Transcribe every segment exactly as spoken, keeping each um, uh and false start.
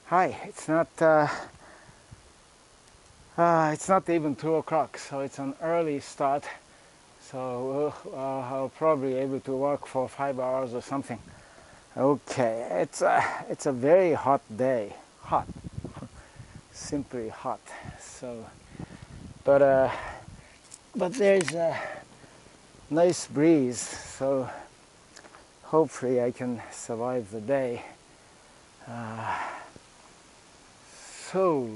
Hi, it's not uh, uh, it's not even two o'clock, so it's an early start. So uh, I'll probably be able to work for five hours or something. Okay, it's a, it's a very hot day. Hot, simply hot. So, but uh, but there's a nice breeze, so hopefully I can survive the day. Uh, so.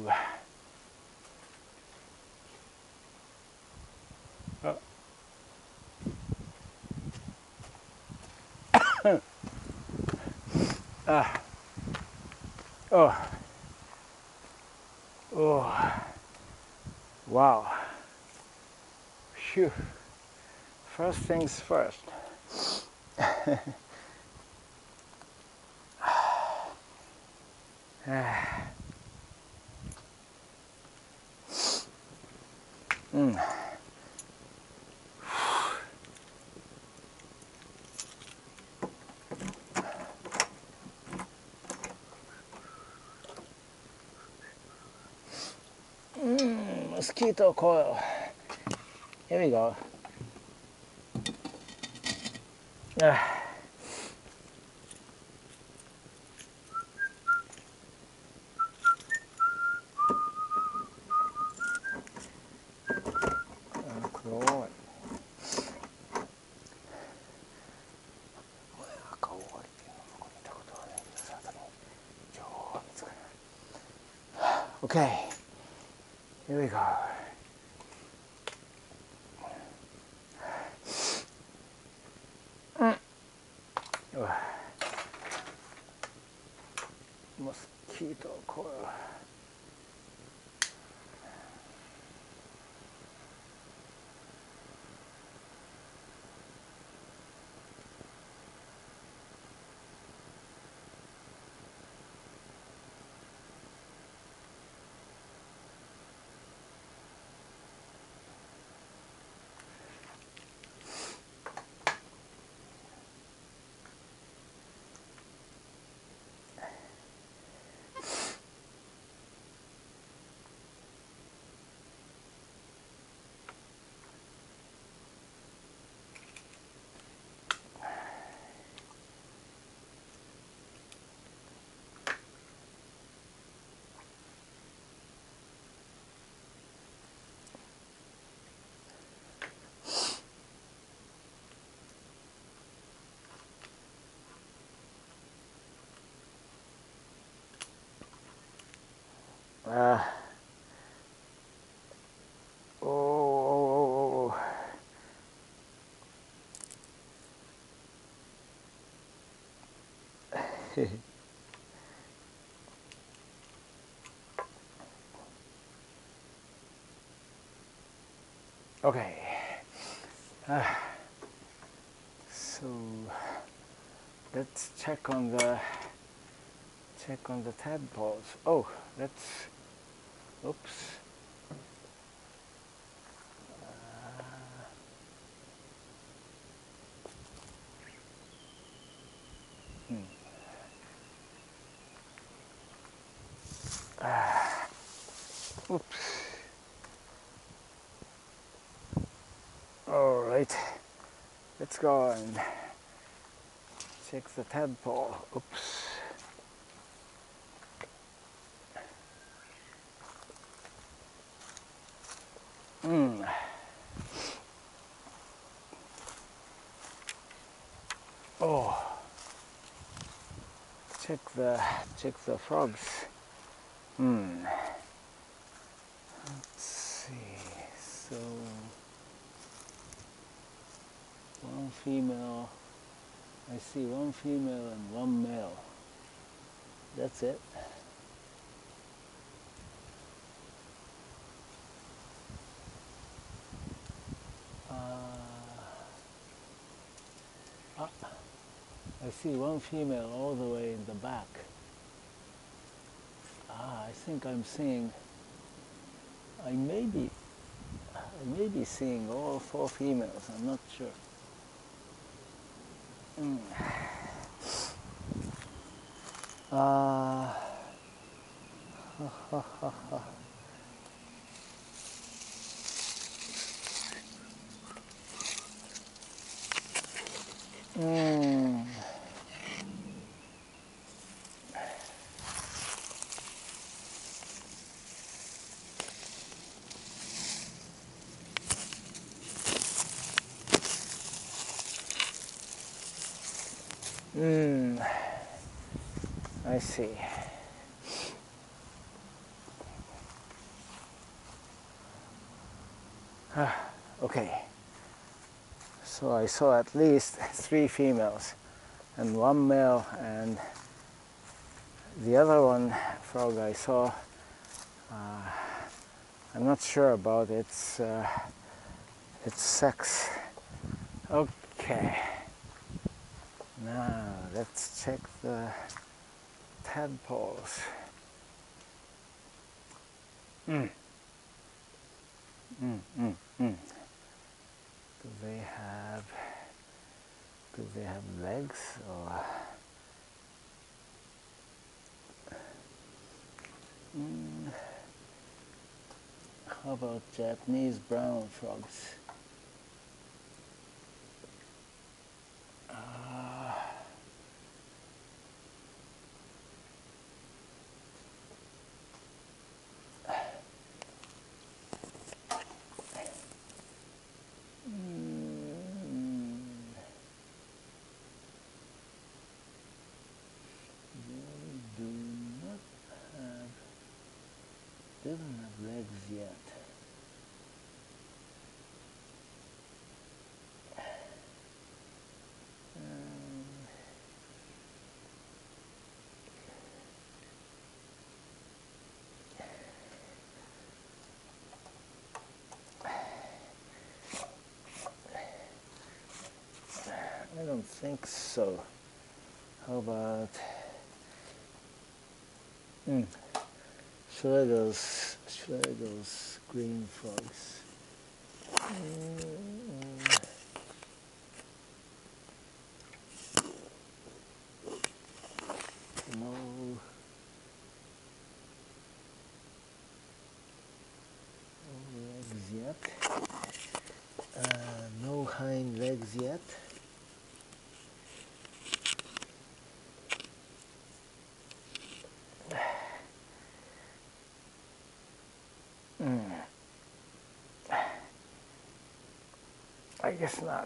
Uh, uh, oh, oh, wow. Phew. First things first. mm. Mm, mosquito coil. Here we go. Ah. Okay, here we go. Mm. Oh. Mosquito coil. Uh, oh. Okay. Uh, so let's check on the check on the tadpoles. Oh, that's oops. Hmm. Ah, oops. All right. Let's go and check the tadpole. Oops. Mm. Oh, check the check the frogs. Hmm. Let's see. So one female. I see one female and one male. That's it. Uh, ah, I see one female all the way in the back. Ah, I think I'm seeing. I may be. I may be seeing all four females. I'm not sure. Mm. Uh, Mm. Mm. I see. Okay. So I saw at least three females and one male, and the other one frog I saw, uh, I'm not sure about its uh, its sex. Okay. Now let's check the tadpoles. Mm. Mm, mm, mm. Do they have do they have legs or? Mm. How about Japanese brown frogs? Uh, mm, they do not have doesn't have legs yet. Um, I don't think so. How about mm, Schlegel's, Schlegel's green frogs? Mm, no, no legs yet. Uh, no hind legs yet. Mm, I guess not.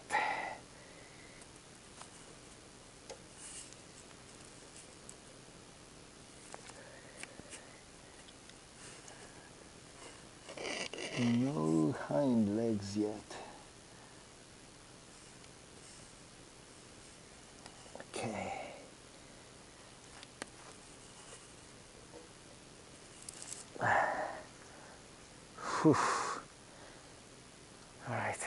No hind legs yet. Okay. Whew. All right.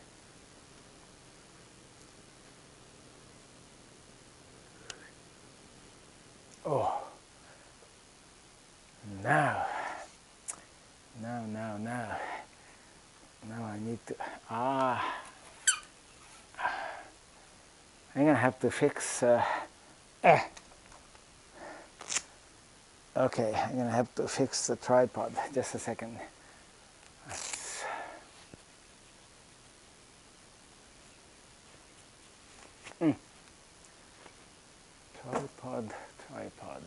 Oh. Now. Now, now, now. Now I need to. Ah. I'm gonna have to fix. Uh, eh. Okay, I'm gonna have to fix the tripod. Just a second. That's... Mm. Tripod, tripod.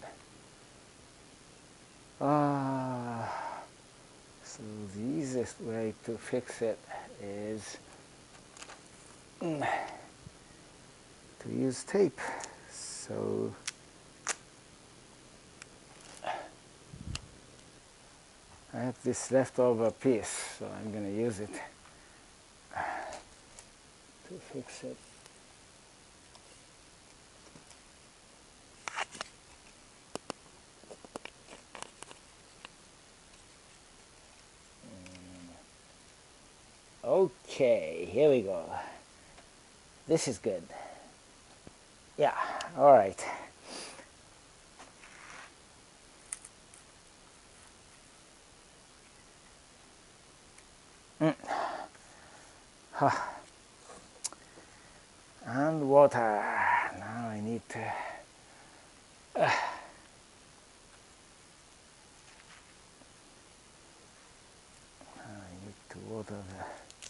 Ah. So the easiest way to fix it is mm, to use tape. So I have this leftover piece, so I'm going to use it to fix it. Okay, here we go. This is good. Yeah, all right. Mm. Huh. And water. Now I need to... Uh. water there.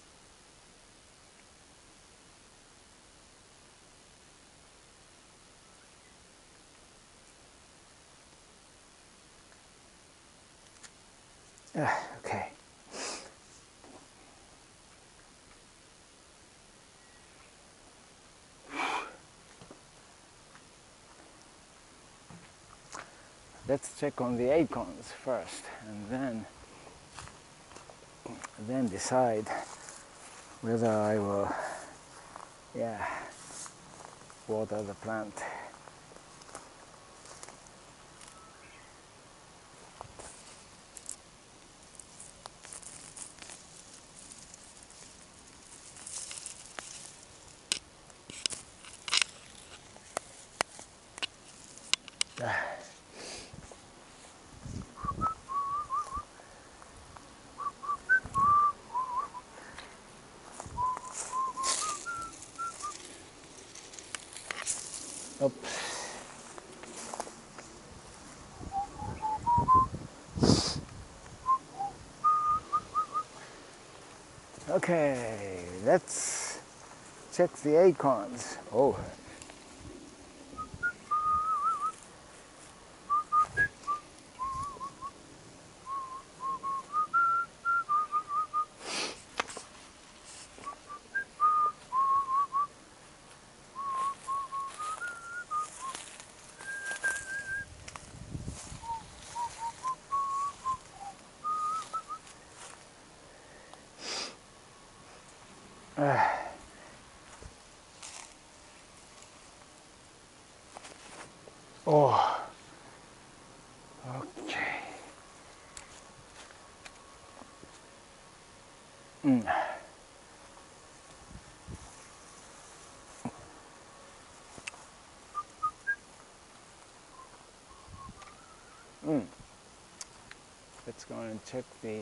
Ah, okay. Let's check on the acorns first, and then then decide whether I will, yeah, water the plant. Oops. Okay, let's check the acorns. Oh. Uh. Oh. Okay. Mm. Mm. Let's go and check the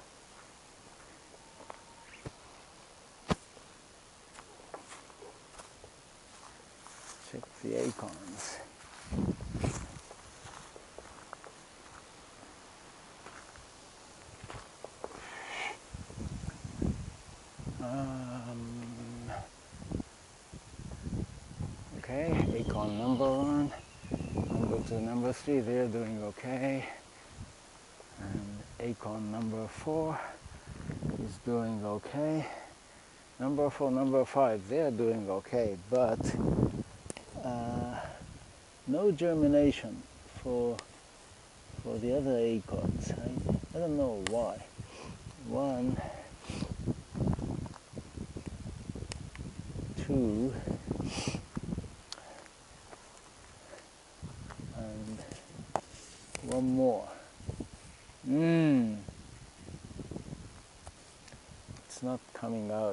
check the acorns. Um, okay, acorn number one, number two, number three, they're doing okay. And acorn number four is doing okay. Number four, number five, they're doing okay, but uh, no germination for for the other acorns. I, I don't know why. One, two, and one more. Mmm. It's not coming out.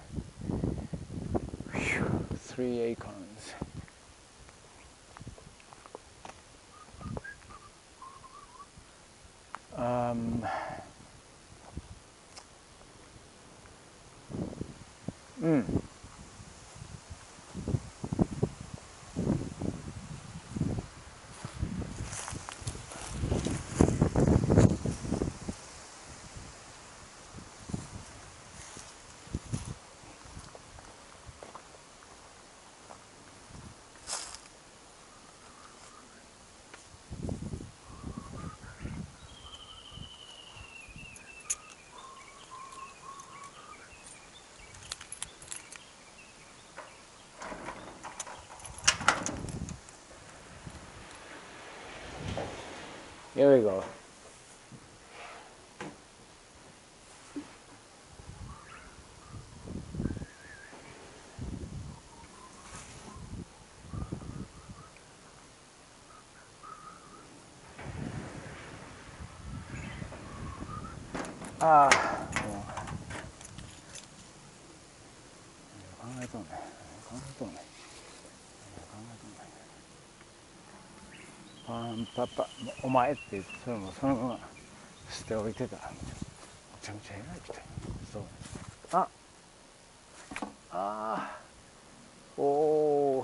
Whew. Three acorns. Um, mm. Here we go. Ah,もう考えとんね考えとんね考えとんねパンパパお前って言ってそれもそのまま捨て置いてたらめちゃめちゃ偉い人やそうああーおー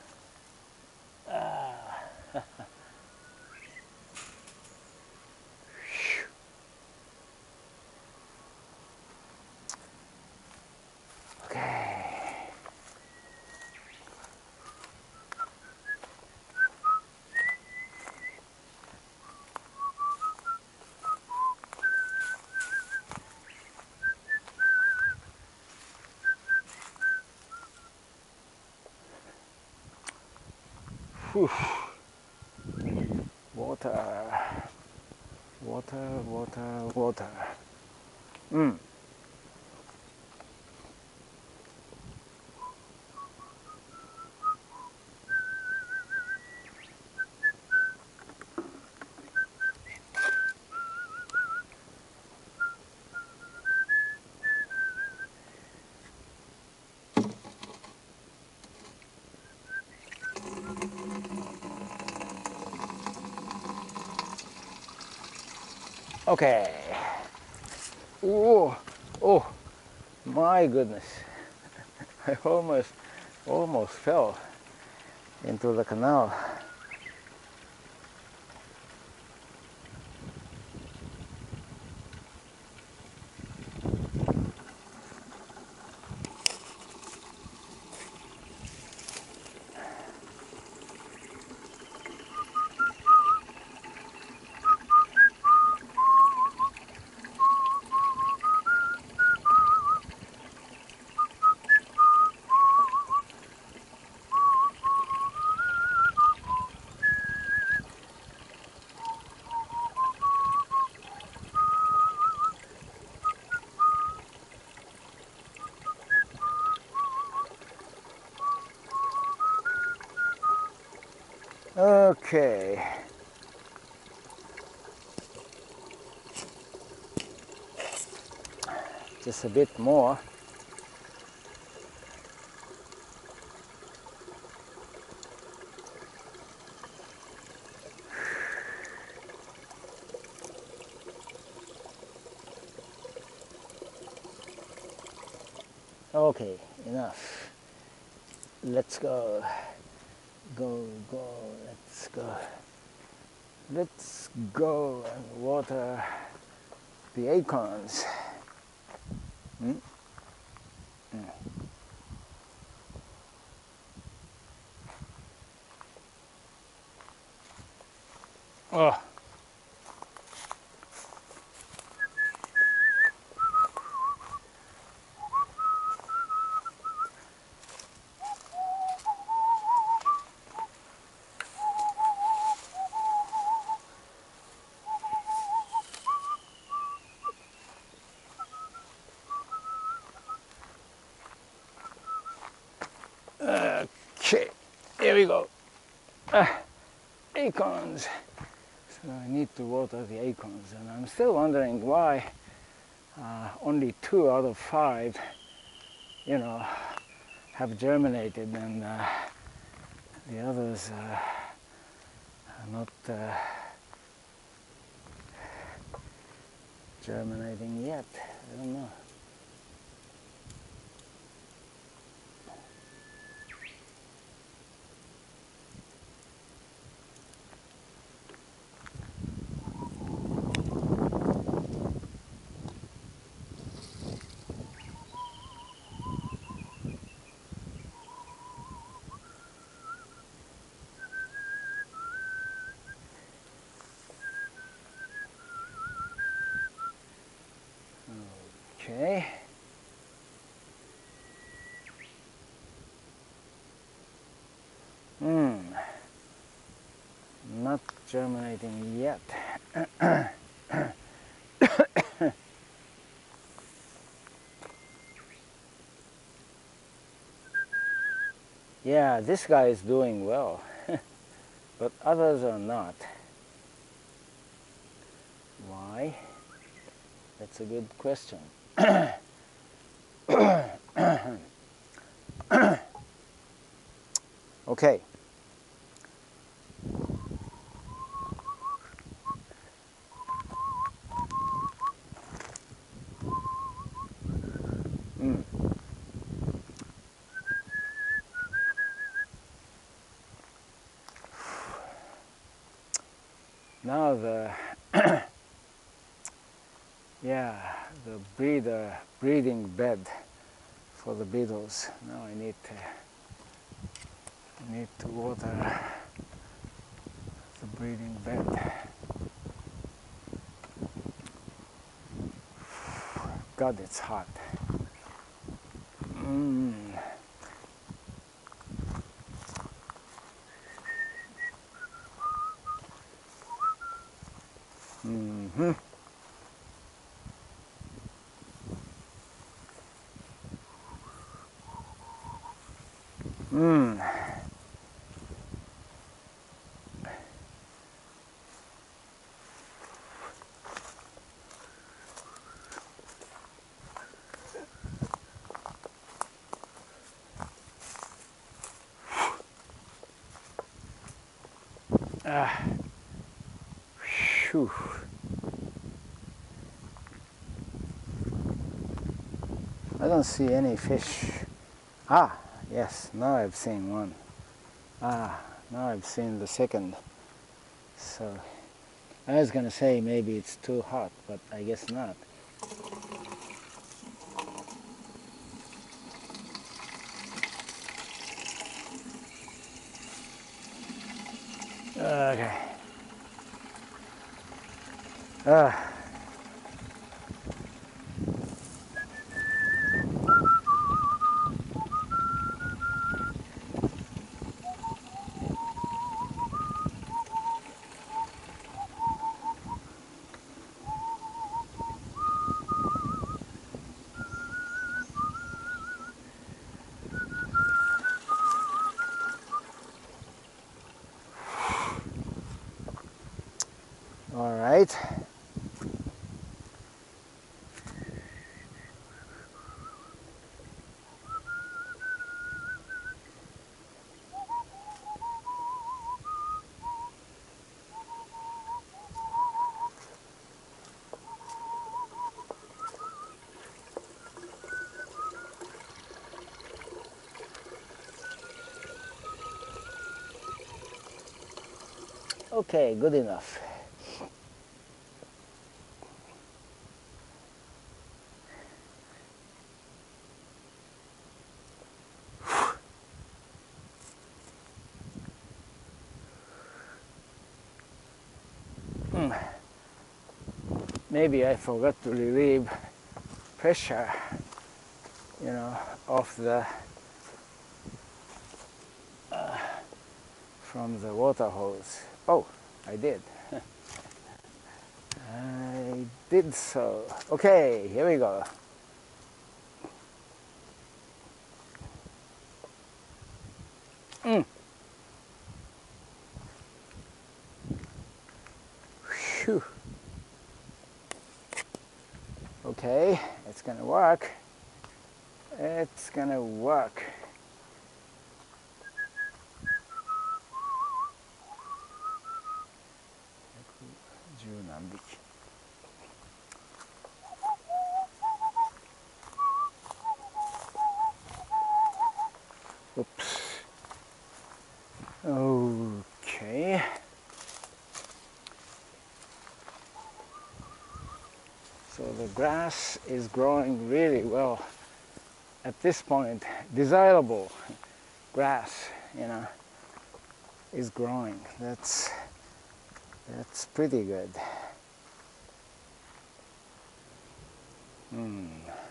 あ Whew. Water, water, water, water. Mm. Okay. Oh, oh, my goodness. I almost, almost fell into the canal. Okay. Just a bit more. Okay, enough. Let's go. Go, go, let's go. Let's go and water the acorns. Mm? Mm. Oh. Okay, here we go. Uh, acorns. So I need to water the acorns, and I'm still wondering why uh, only two out of five, you know, have germinated, and uh, the others uh, are not uh, germinating yet. I don't know. Okay. Hmm. Not germinating yet. Yeah, this guy is doing well, but others are not. Why? That's a good question. Okay. Mm. Now the yeah the breeder breeding bed for the beetles. Now I need to I need to water the breeding bed. God, it's hot. Mm. Mm-hmm. Mm. Ah. Phew. I don't see any fish. Ah, yes, now I've seen one. Ah, now I've seen the second. So I was gonna say maybe it's too hot, but I guess not. Okay. Ah. All right. Okay, good enough. Maybe I forgot to relieve pressure, you know, of the uh, from the water hose. Oh, I did. I did so. Okay, here we go. Mm. Phew. Okay, it's gonna work. It's gonna work. Oops. Okay. So the grass is growing really well at this point. Desirable grass, you know, is growing. That's that's pretty good. Hmm.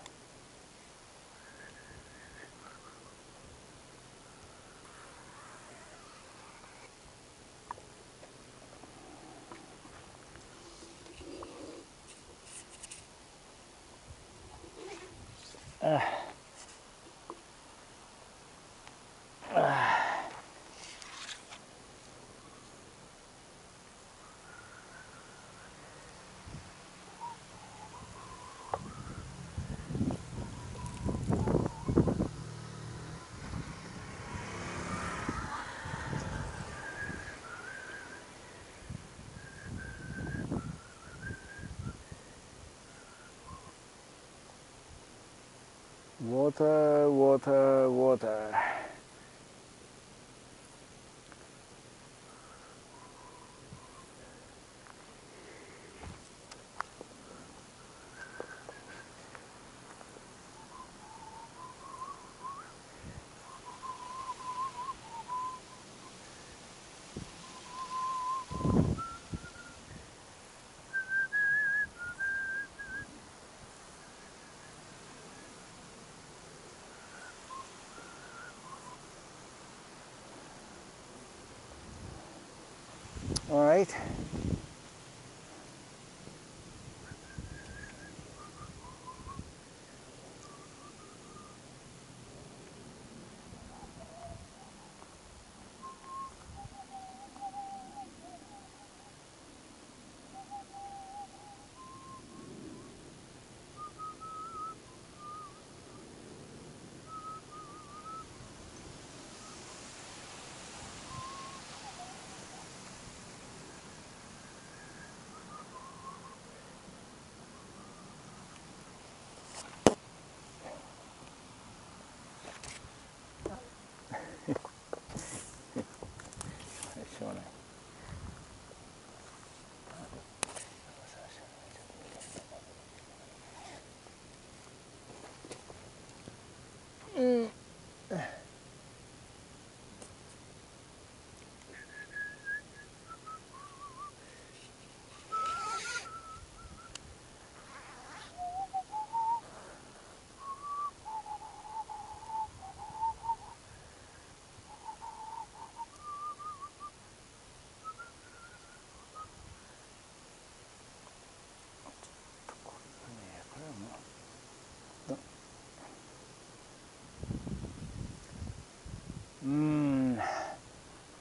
Uh, uh. Water, water, water.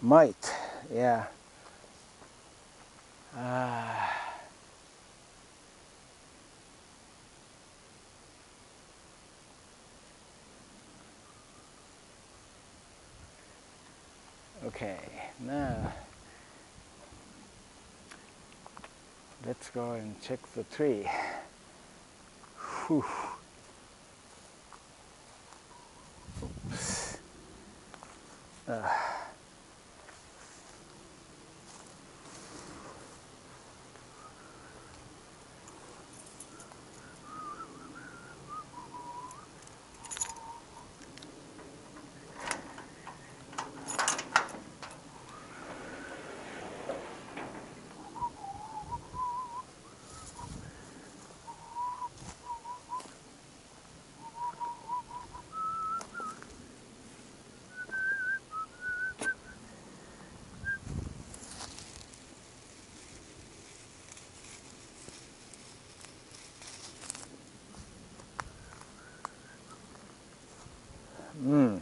Might, yeah. Uh, okay, now let's go and check the tree. Whew. Uh, mm.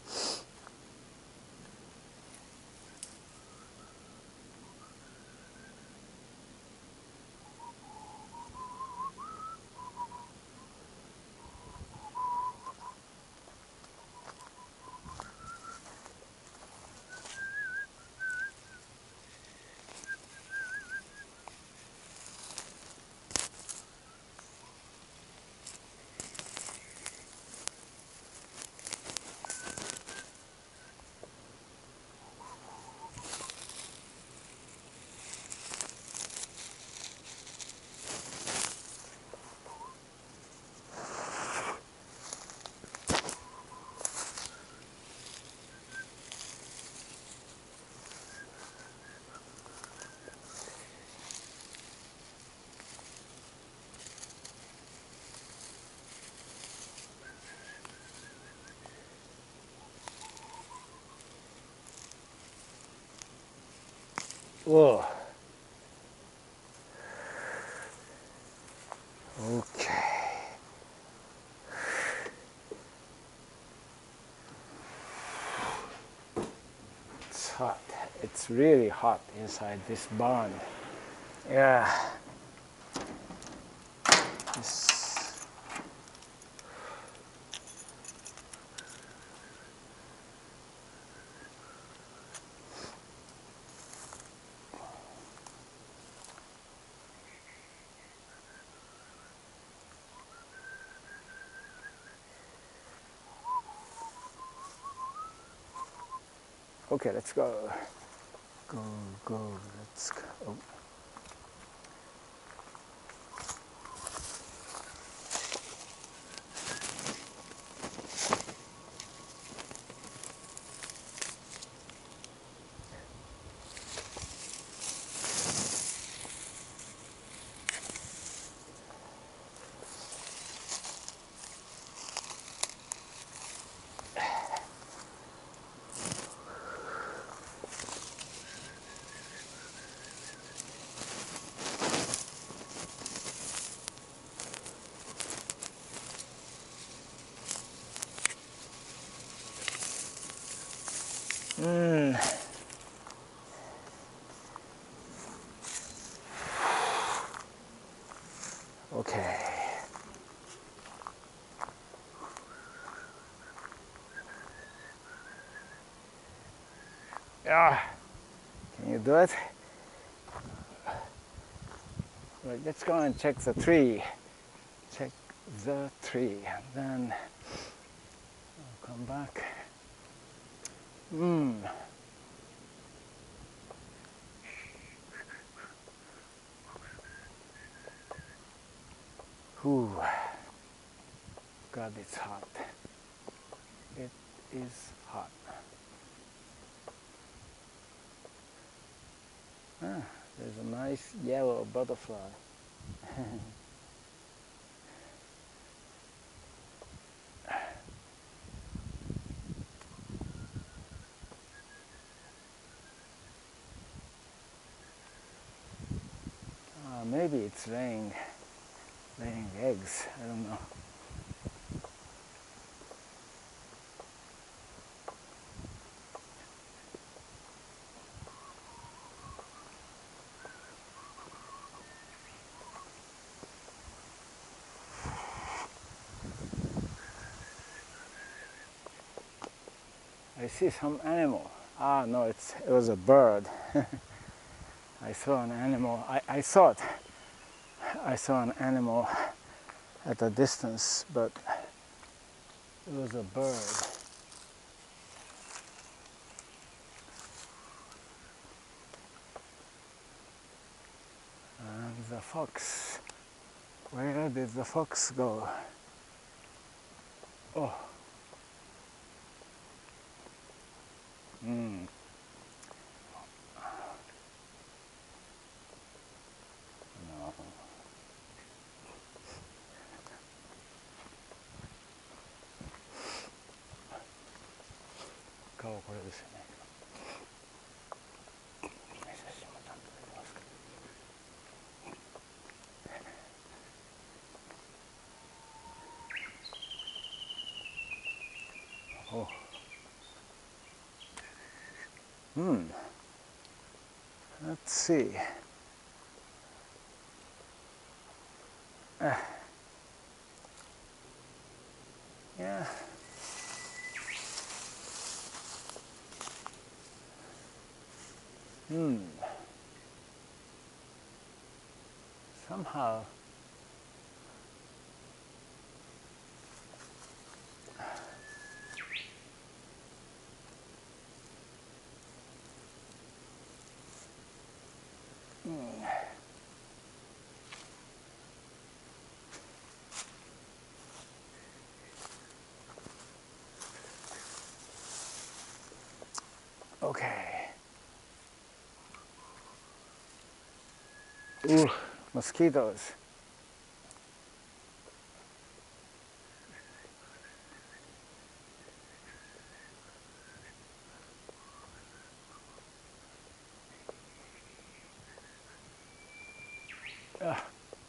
Whoa. Okay. It's hot. It's really hot inside this barn. Yeah. This. Okay, let's go. Go, go, let's go. Oh. Mm. Okay. Yeah. Can you do it? Right, let's go and check the tree. Check the tree. And then I'll come back. Hmm. Whew. God, it's hot. It is hot. Ah, there's a nice yellow butterfly. Uh, maybe it's laying, laying eggs. I don't know. see some animal. Ah, no, it's, it was a bird. I saw an animal. I, I thought I saw an animal at a distance, but it was a bird. And the fox. Where did the fox go? Oh. Hmm. No. 顔これですよね。写真もちゃんと出てますか。Oh. Hmm. Let's see. Uh, yeah. Hmm. Somehow. Hmm. Okay. Ooh, mosquitoes. Ah.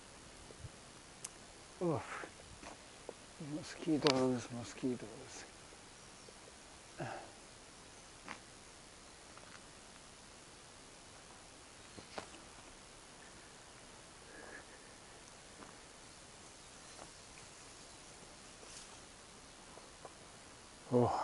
Oof. Mosquitoes, mosquitoes. Oh.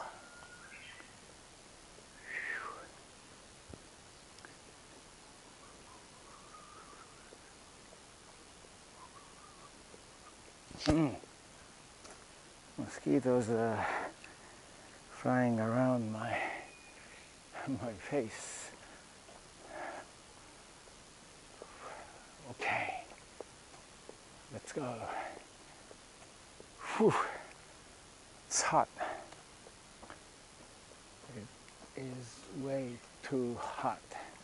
Mm. Mosquitoes are flying around my my face. Okay, let's go. Whew. It's hot. It is way too hot.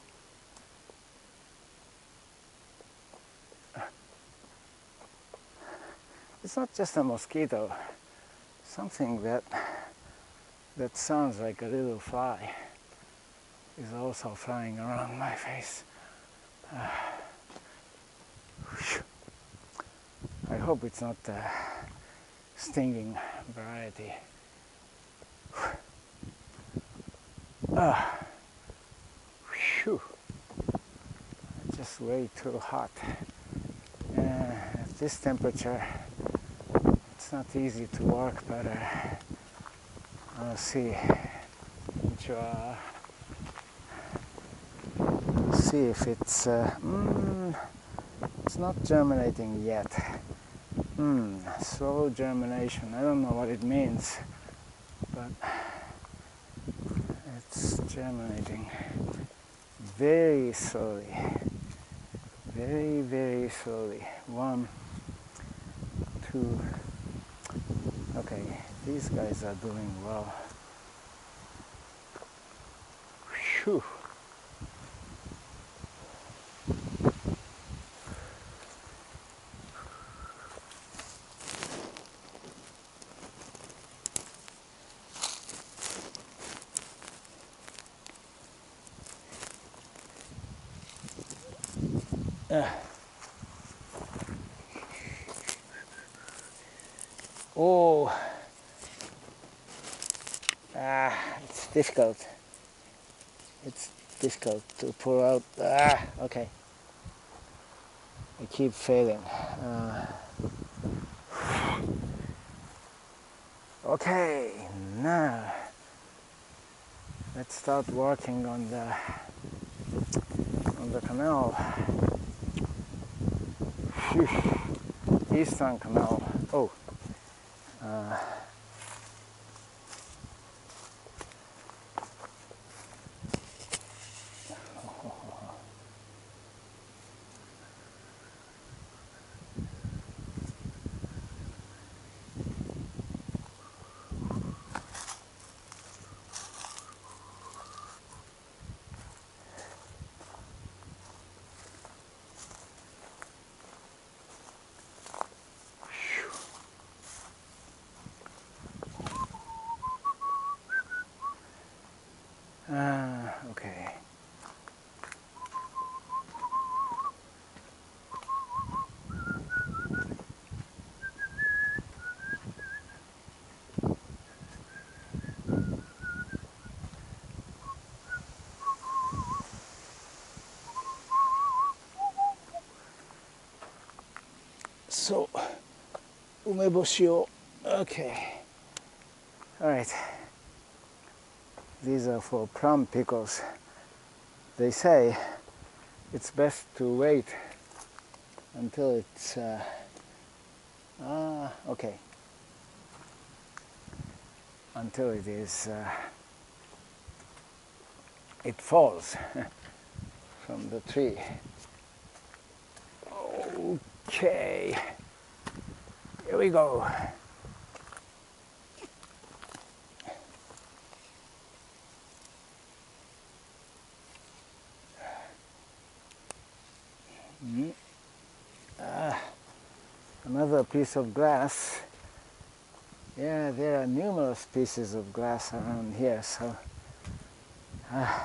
It's not just a mosquito. Something that that sounds like a little fly is also flying around my face. Uh, I hope it's not the stinging variety. Uh, whew. Just way too hot. Uh, at this temperature, it's not easy to work, but uh, I'll see. Uh, see if it's uh, mm, it's not germinating yet. Hmm, slow germination. I don't know what it means, but it's germinating very slowly. Very, very slowly. One, two. Okay, these guys are doing well. Phew. Uh. Oh, ah, it's difficult. It's difficult to pull out. Ah, okay. I keep failing. Uh, okay, now let's start working on the on the canal. Phew. Eastern Canal. Oh, uh, uh, okay. So, umeboshi o, okay. All right. These are for plum pickles. They say it's best to wait until it's, uh, ah, okay. Until it is, uh, it falls from the tree. Okay. Here we go. Mm. Ah, another piece of glass. Yeah, there are numerous pieces of glass around here, so ah.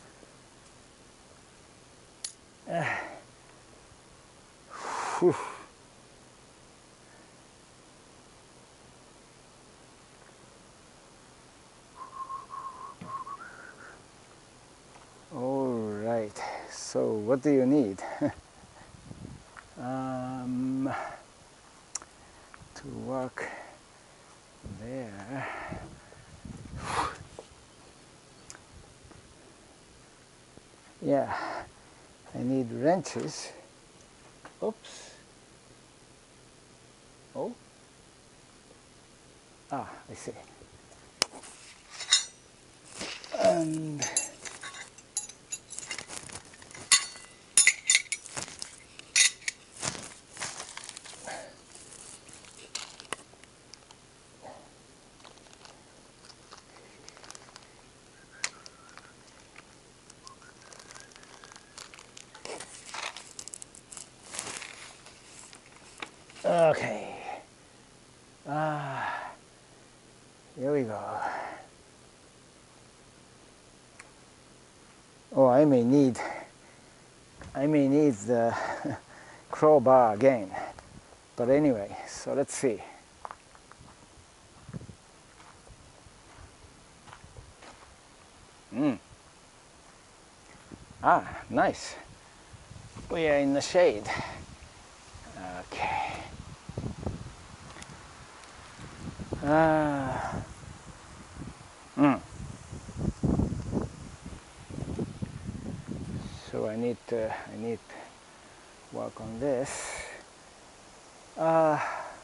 Ah. Whew. All right, so what do you need? um, to work there. Yeah, I need wrenches. Oops. Oh. Ah, I see. And okay. Ah, here we go. Oh, I may need, I may need the crowbar again. But anyway, so let's see. Mm. Ah, nice. We are in the shade. Okay. Ah. Mm. So I need to, I need to work on this. Uh,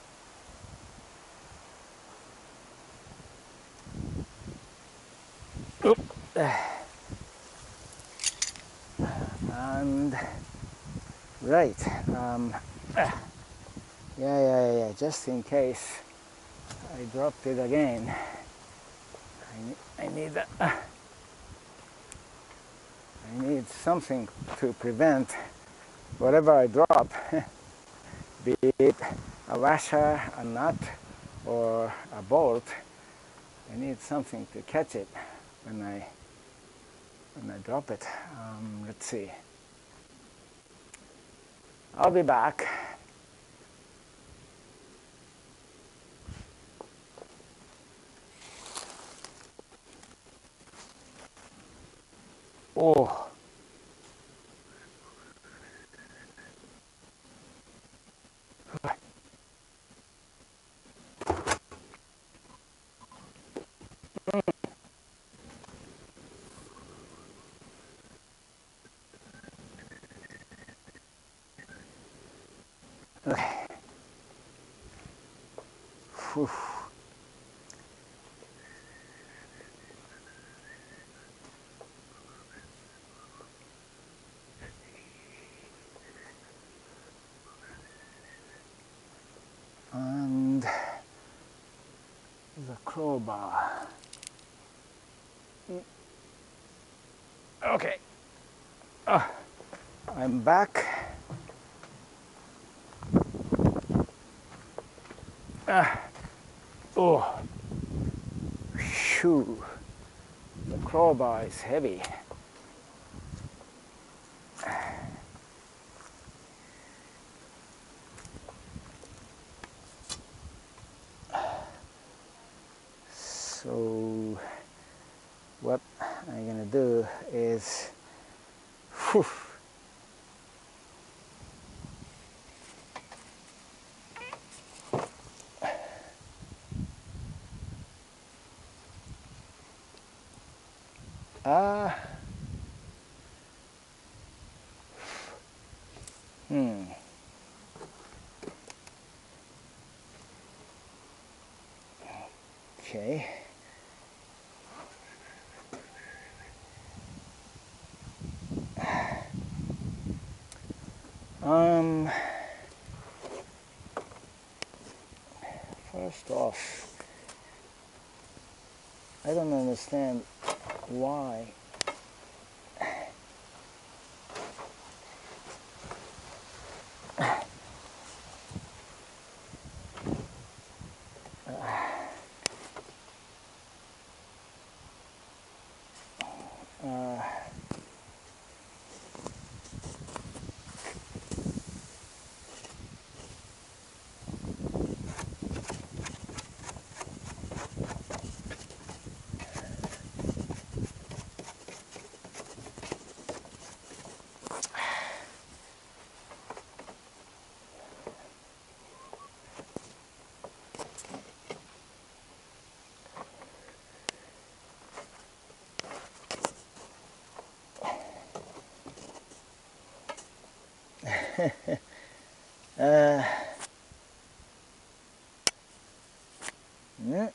and right. Um, yeah, yeah, yeah. Just in case I dropped it again. I, I need. Uh, I need something to prevent whatever I drop, be it a washer, a nut, or a bolt. I need something to catch it when I when I drop it. Um, let's see. I'll be back. Oh. Okay. Whew. And the crowbar. Okay. Uh, I'm back. Uh, oh, shoo. The crowbar is heavy. So what I'm gonna do is, whew, ah, hmm, okay. Um, first off, I don't understand why uh, uh, mm,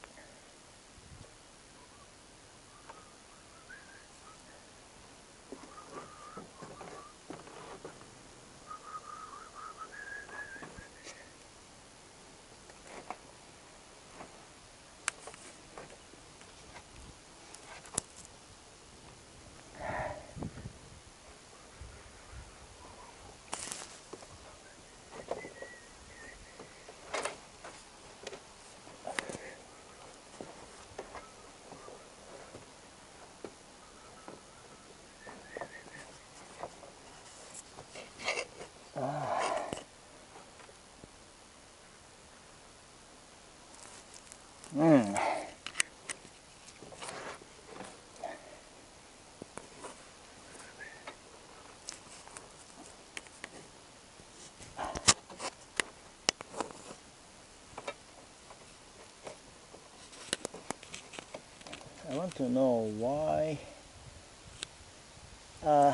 mm. I want to know why. Uh,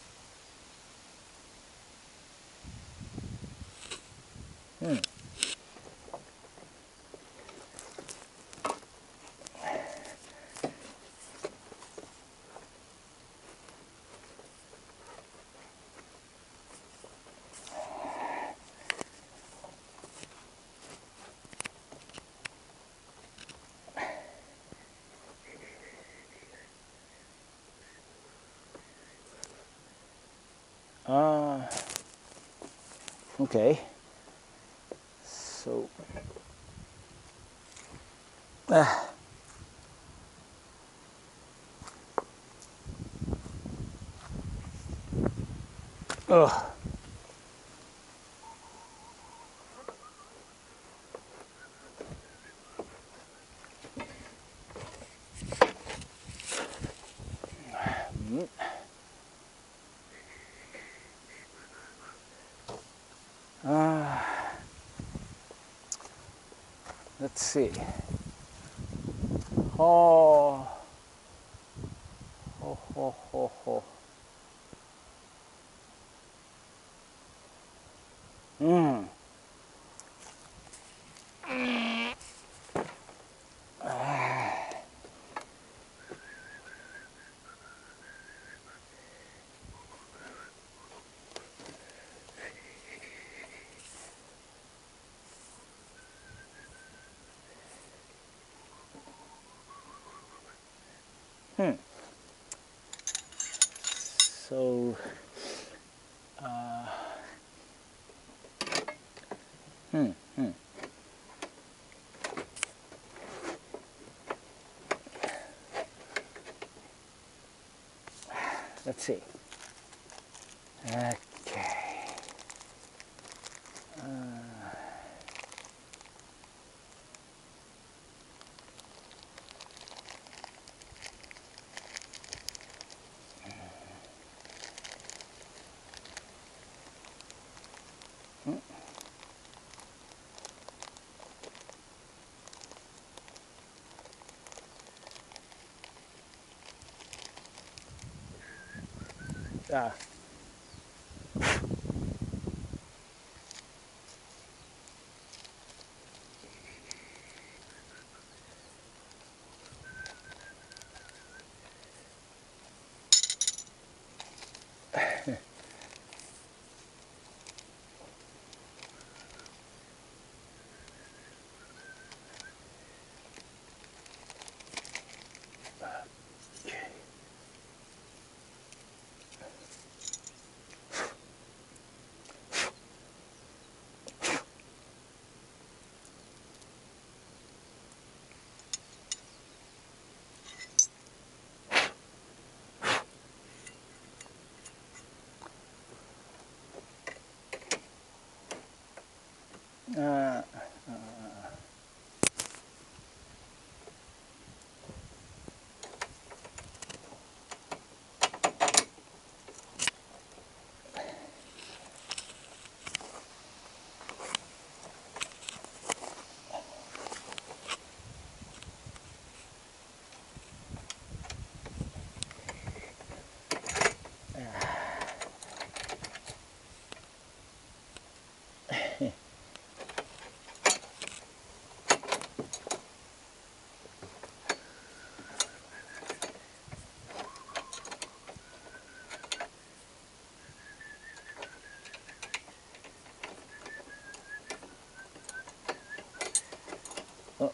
hmm. Uh, okay. So, uh, ugh. Mm. Uh, let's see. Oh, ho, ho, ho, ho. Mm. Hmm. So, uh, hmm, hmm. Let's see. Okay. Uh, ah. Uh, oh.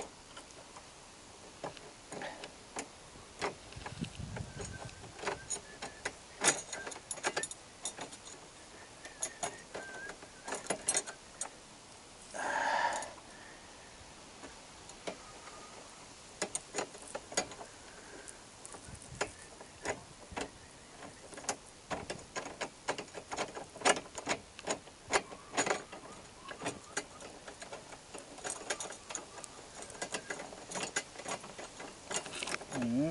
Mm.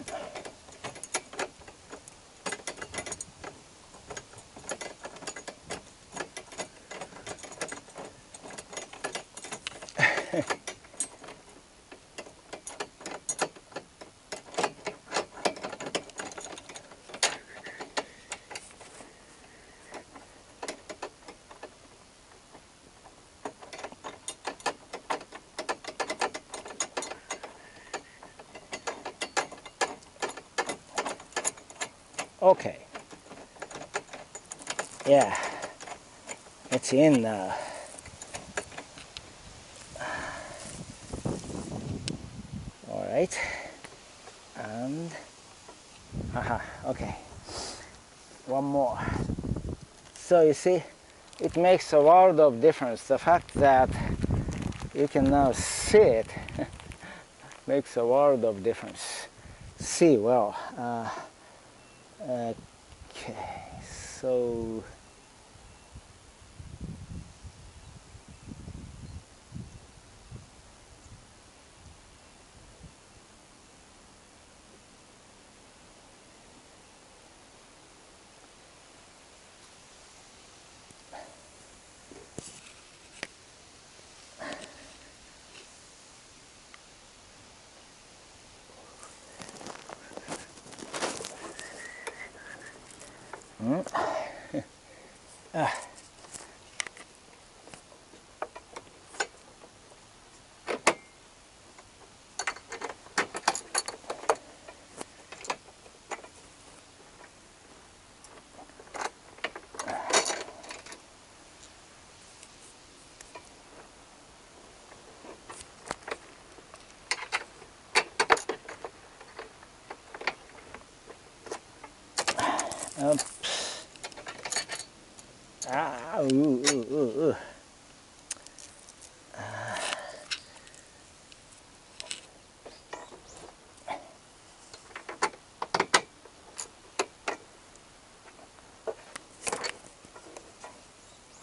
Okay. Yeah, it's in now. All right. And, haha, okay. One more. So you see, it makes a world of difference. The fact that you can now see it makes a world of difference. See well. Uh, okay, so mm, ah,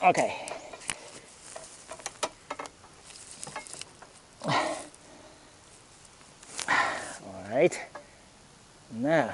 Okay. All right. Now,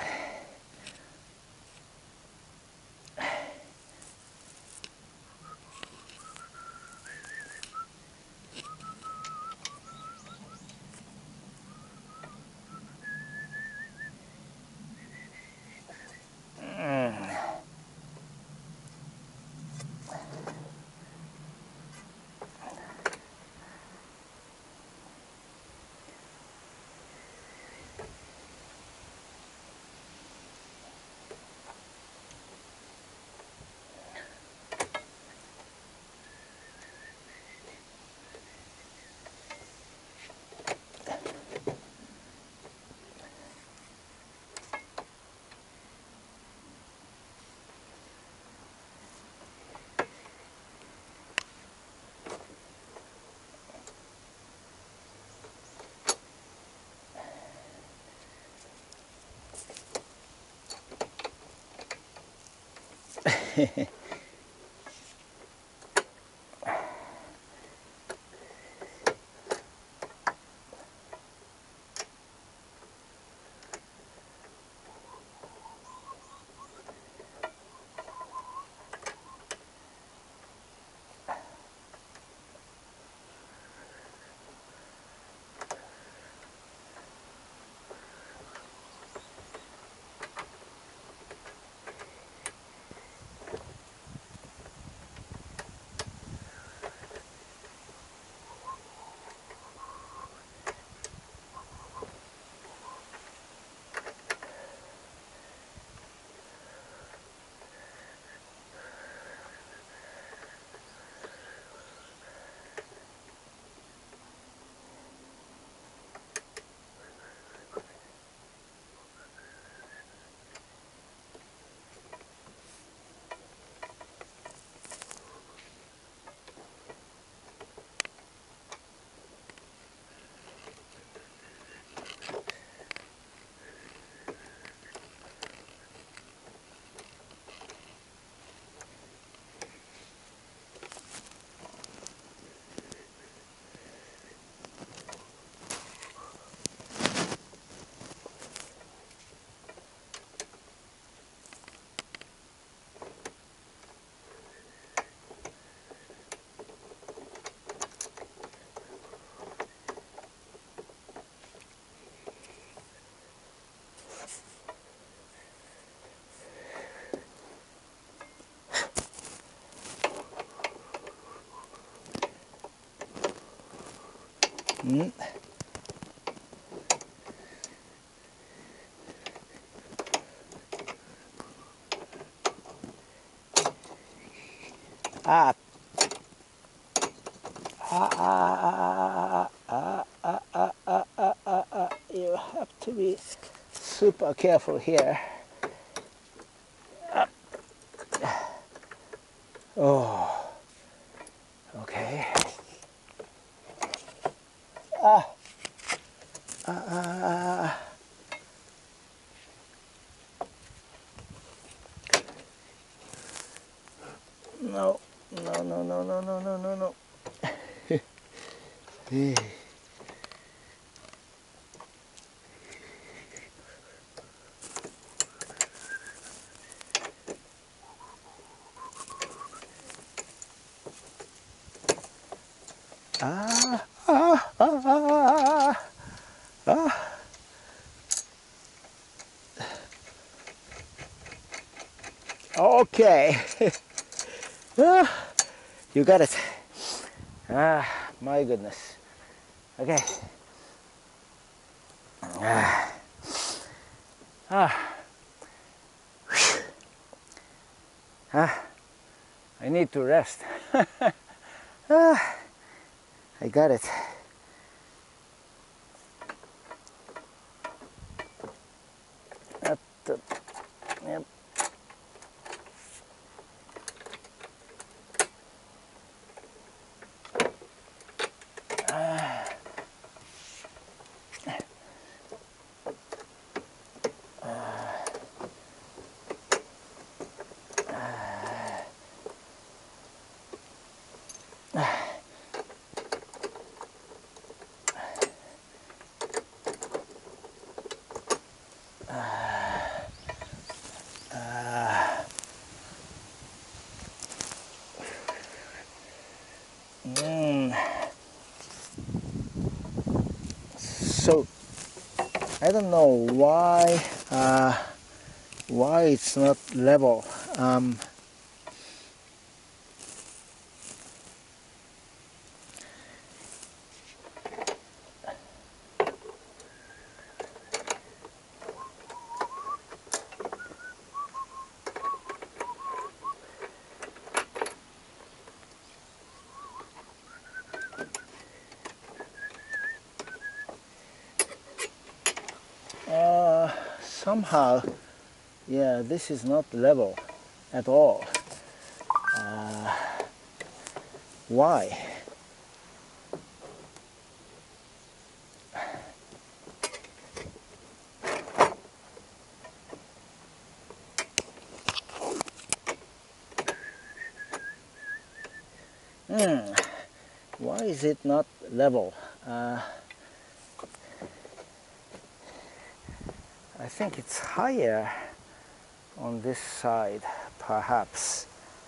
mm. Ah. Ah, ah, ah, ah, ah, ah, ah, ah, ah. You have to be super careful here. Oh, okay. Ah, ah, ah. No, no, no, no, no, no, no, no, no. Ah, ah, ah, ah, ah. Okay. Ah, you got it. Ah, my goodness. Okay. Ah. Ah. Ah. I need to rest. Ah. I got it. At the, yep. Mm. So I don't know why uh, why it's not level. Um, uh, somehow, yeah, this is not level at all. Uh, why? Hmm. Why is it not level? Uh, I think it's higher on this side, perhaps.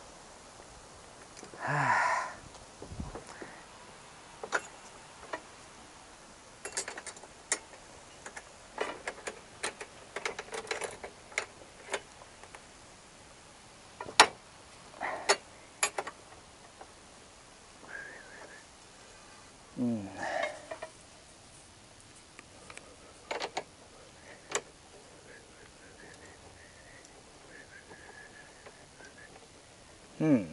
Hmm. Hmm.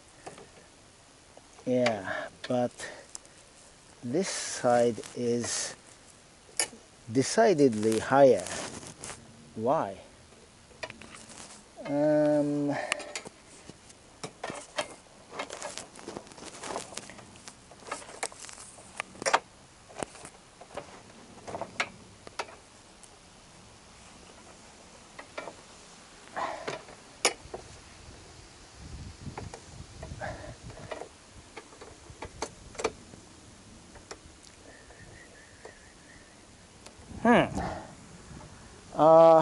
Yeah, but this side is decidedly higher. Why? Um, hmm. Uh,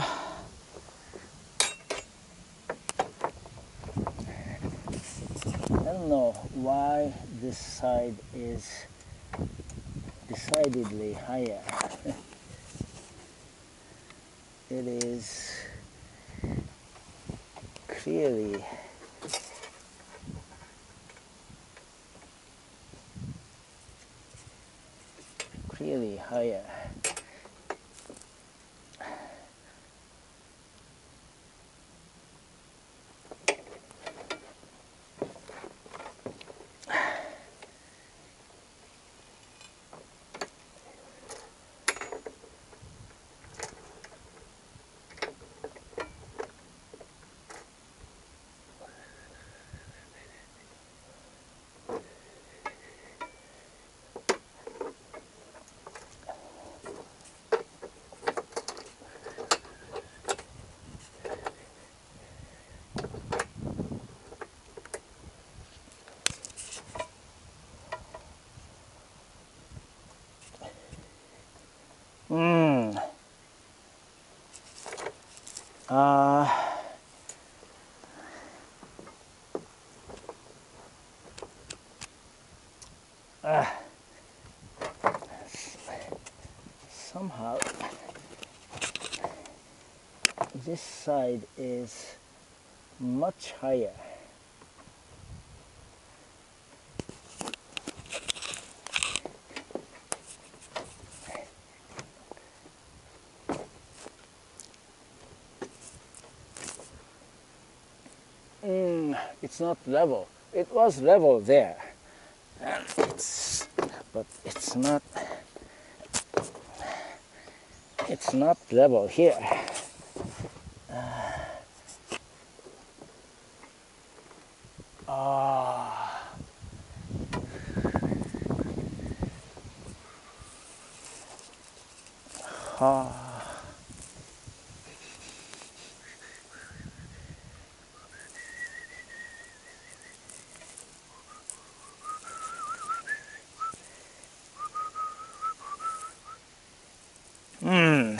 I don't know why this side is decidedly higher. It is clearly clearly higher. Hmm. Uh, uh, somehow this side is much higher. Mm, it's not level. It was level there, and it's, but it's not. It's not level here. Ah. Uh, ah. Hmm.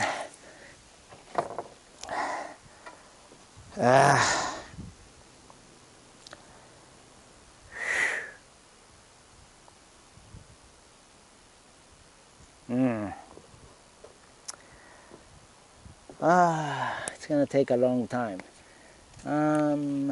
Ah. Ah, it's gonna take a long time. Um,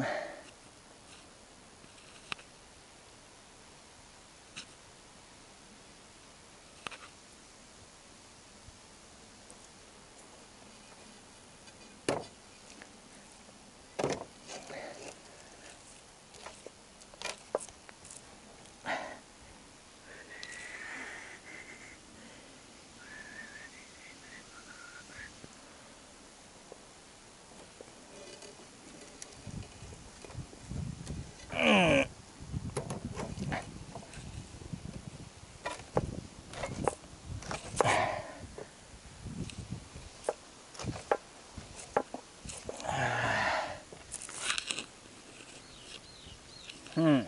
hmm.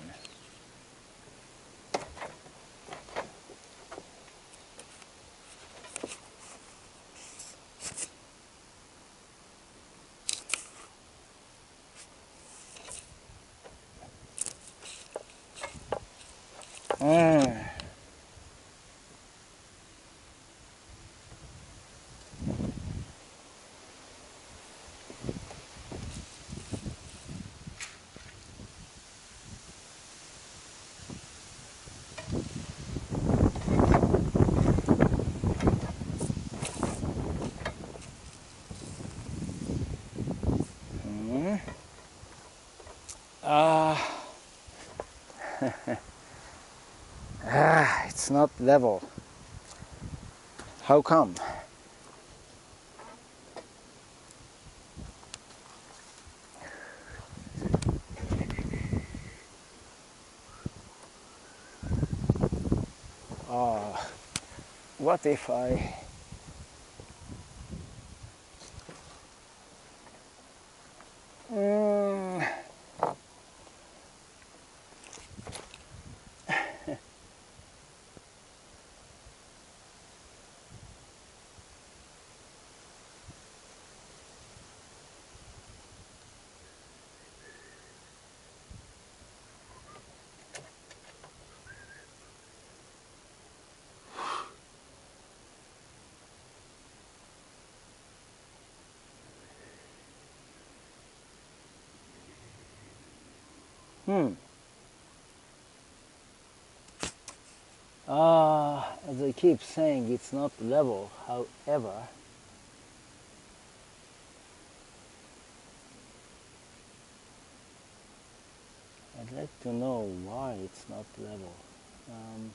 Mm. Mm. Ah, ah, it's not level. How come? Ah, what if I... Mm. Hmm. Ah, as I keep saying, it's not level. However, I'd like to know why it's not level. Um,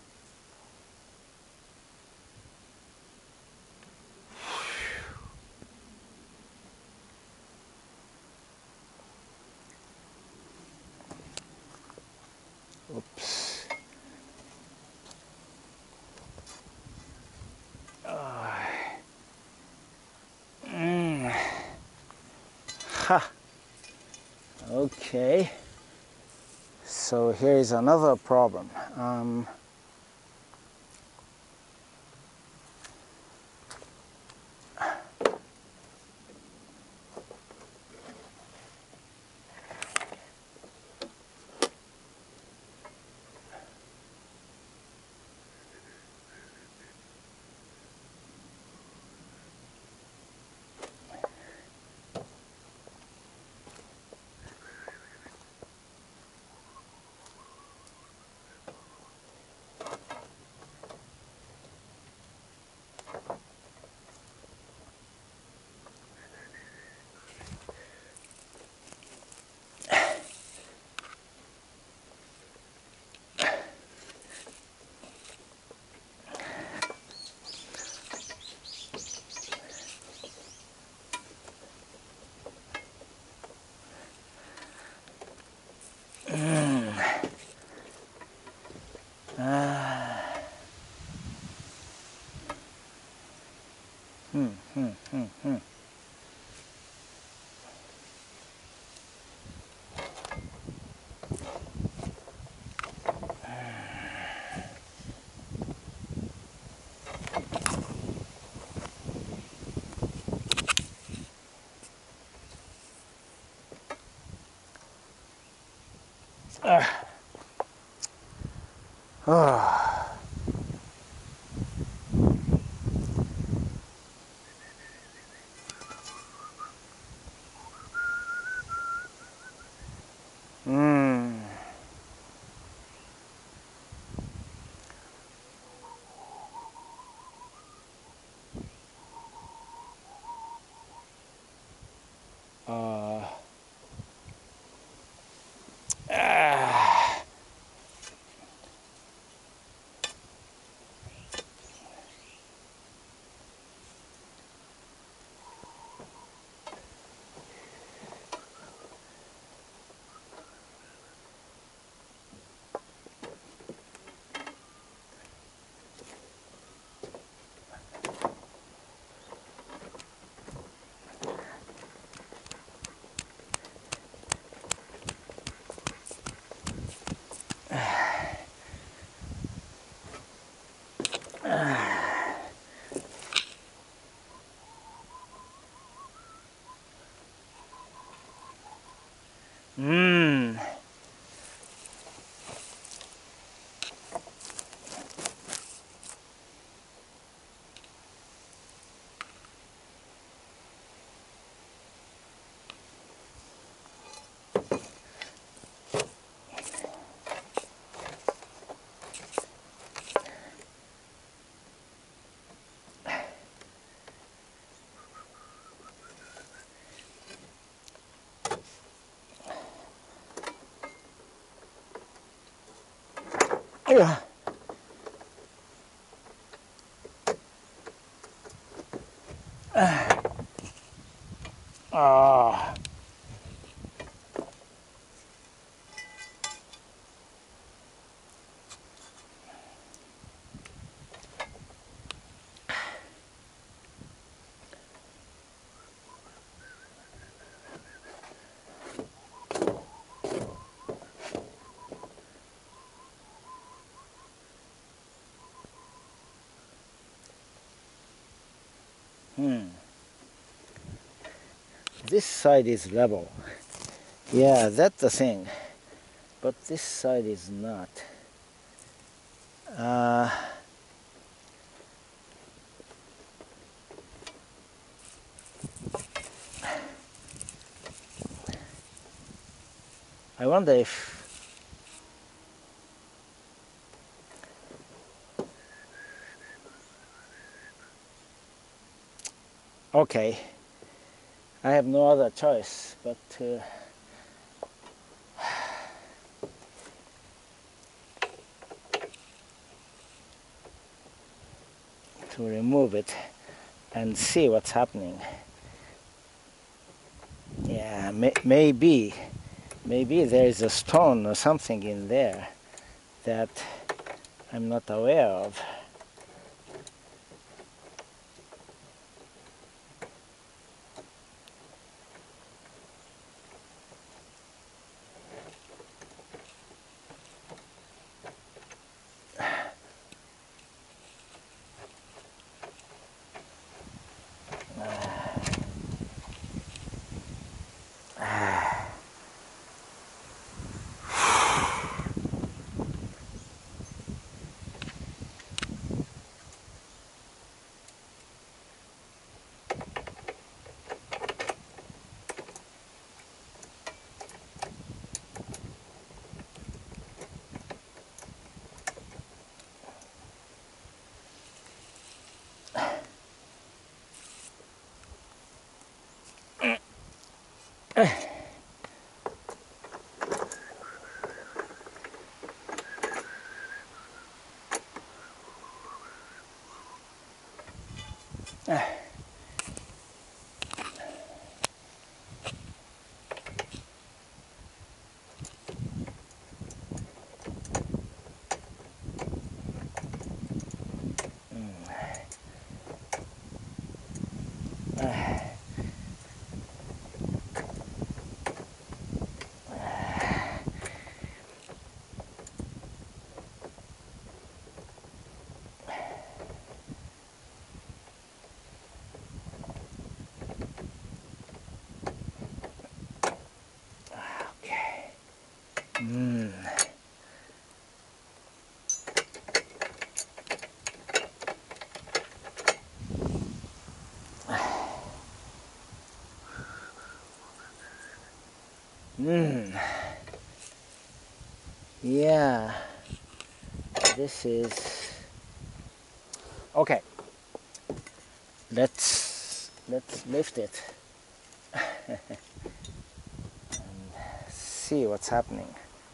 oops. Ah. Mm. Ha. Okay. So here is another problem. Um, ah. Hmm, hmm, hmm, hmm. Ah. Oh. Yeah. Ah. Hmm. This side is level. Yeah, that's the thing. But this side is not. Uh, I wonder if okay, I have no other choice but to to remove it and see what's happening. Yeah, may, maybe maybe there is a stone or something in there that I'm not aware of. Okay. Mm. Mm. Yeah, this is okay. Let's let's lift it and see what's happening.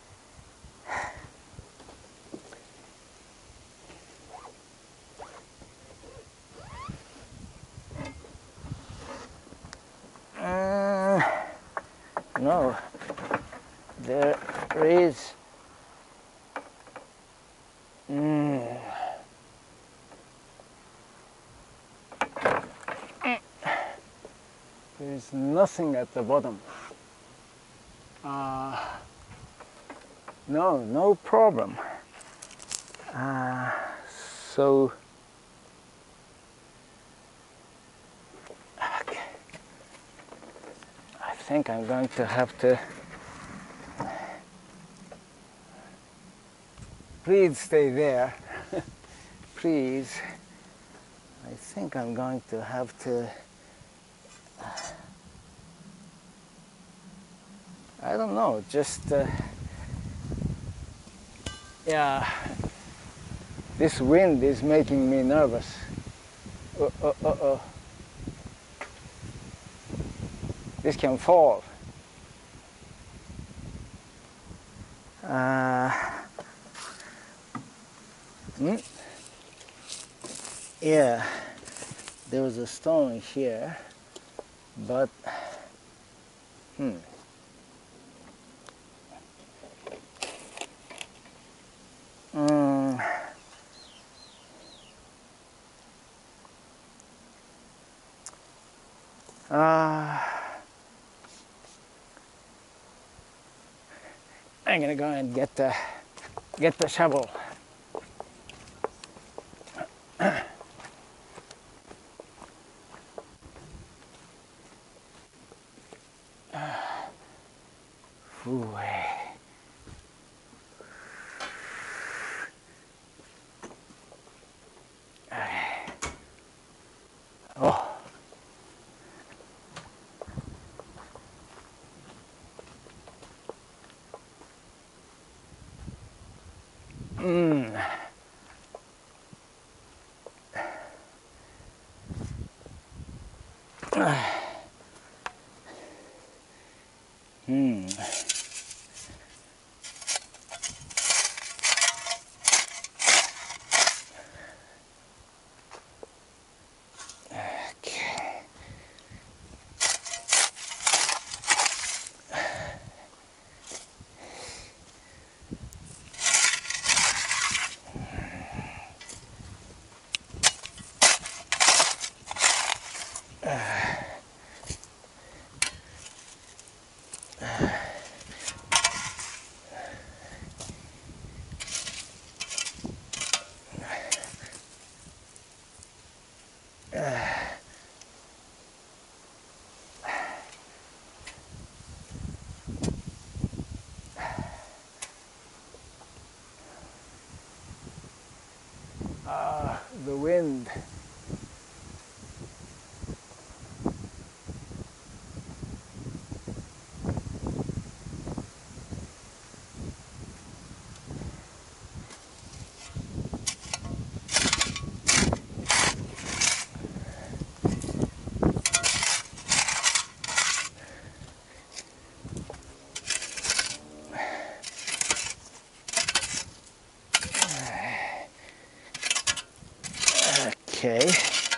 Uh, no, there is. Mm. There is nothing at the bottom. Uh, no, no problem. Uh, so, okay. I think I'm going to have to. Please stay there. Please. I think I'm going to have to. I don't know, just. Uh, yeah. This wind is making me nervous. Uh, uh, uh, uh. This can fall. Uh, Hmm? Yeah, there was a stone here, but hmm. Mm. Uh, I'm gonna go and get the get the shovel. Ooh. Oh. Mm. Hmm. Okay. Ah, the wind. Okay.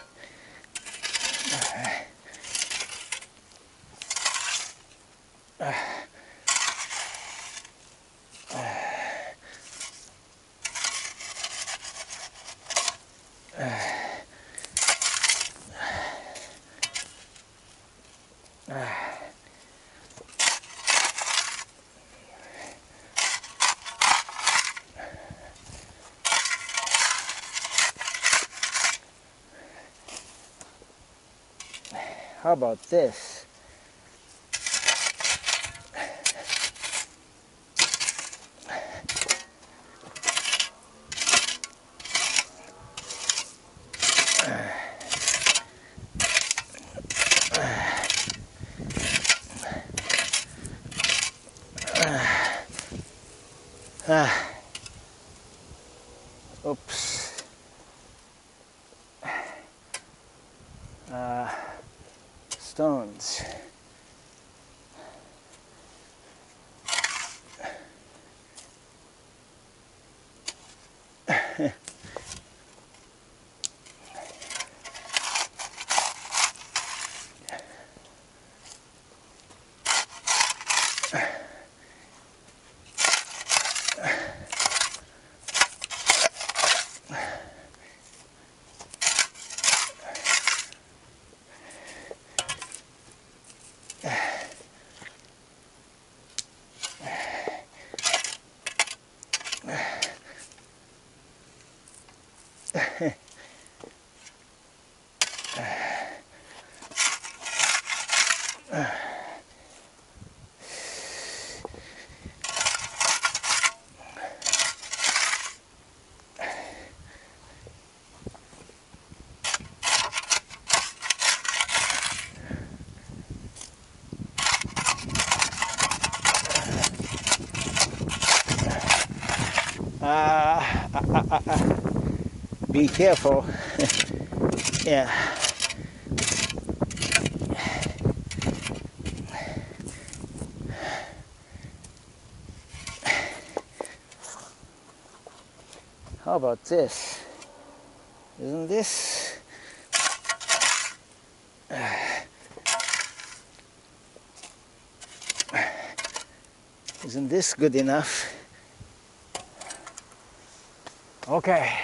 How about this? Ah. Oops. Uh, stones. Uh, uh, uh, uh, uh. Be careful. Yeah. How about this? Isn't this isn't this good enough? Okay.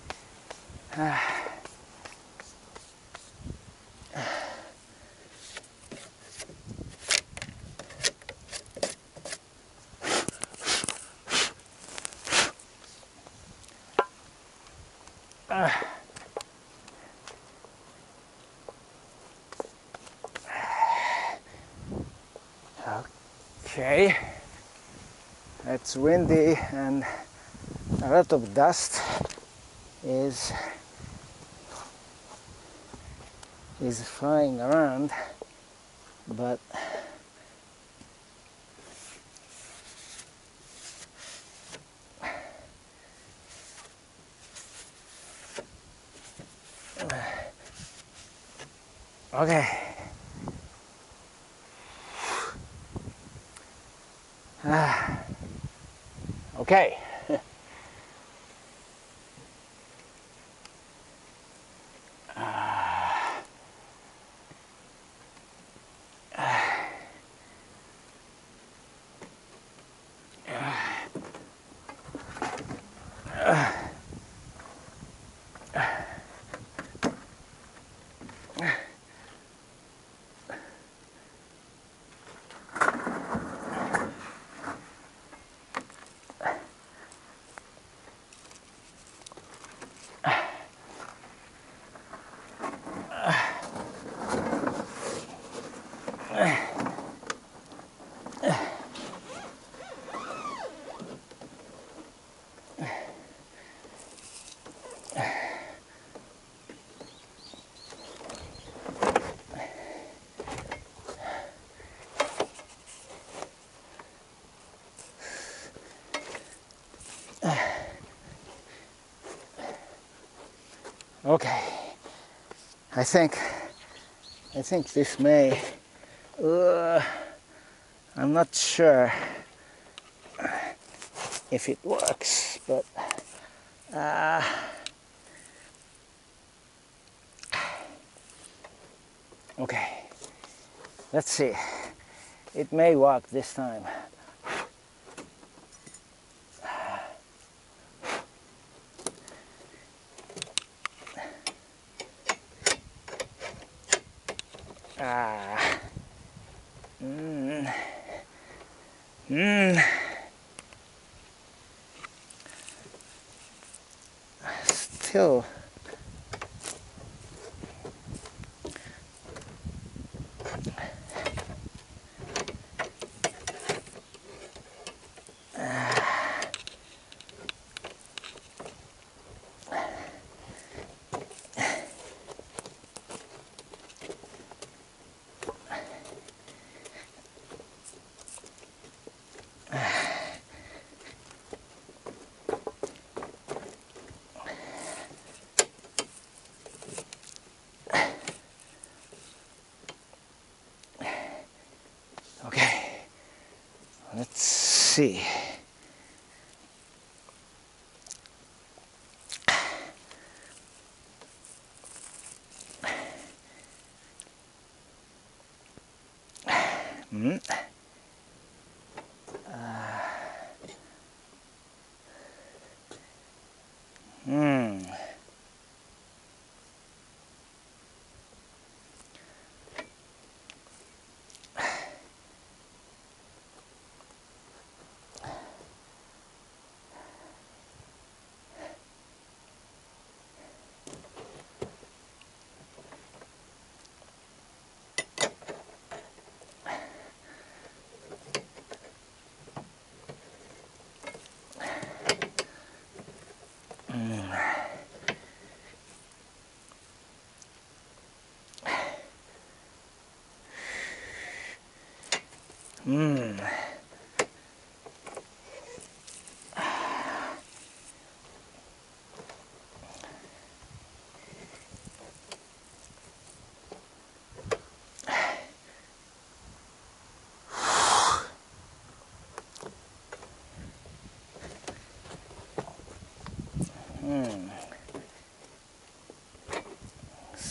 Uh, okay, it's windy and a lot of dust is is flying around, but okay. Ah, okay. Ah. Ah. Ah. Okay, I think I think this may. Uh, I'm not sure if it works, but uh, okay. Let's see. It may work this time. Ah. Mm. Mm. Still. Okay. Let's see. Mm. Uh. Mm. Mm.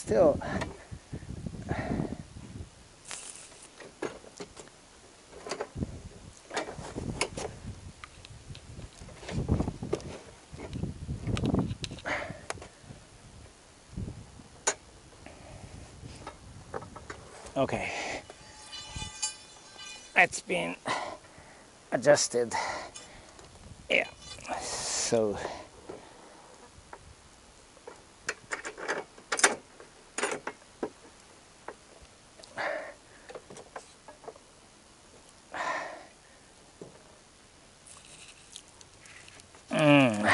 still. Okay, it's been adjusted. Yeah, so mm.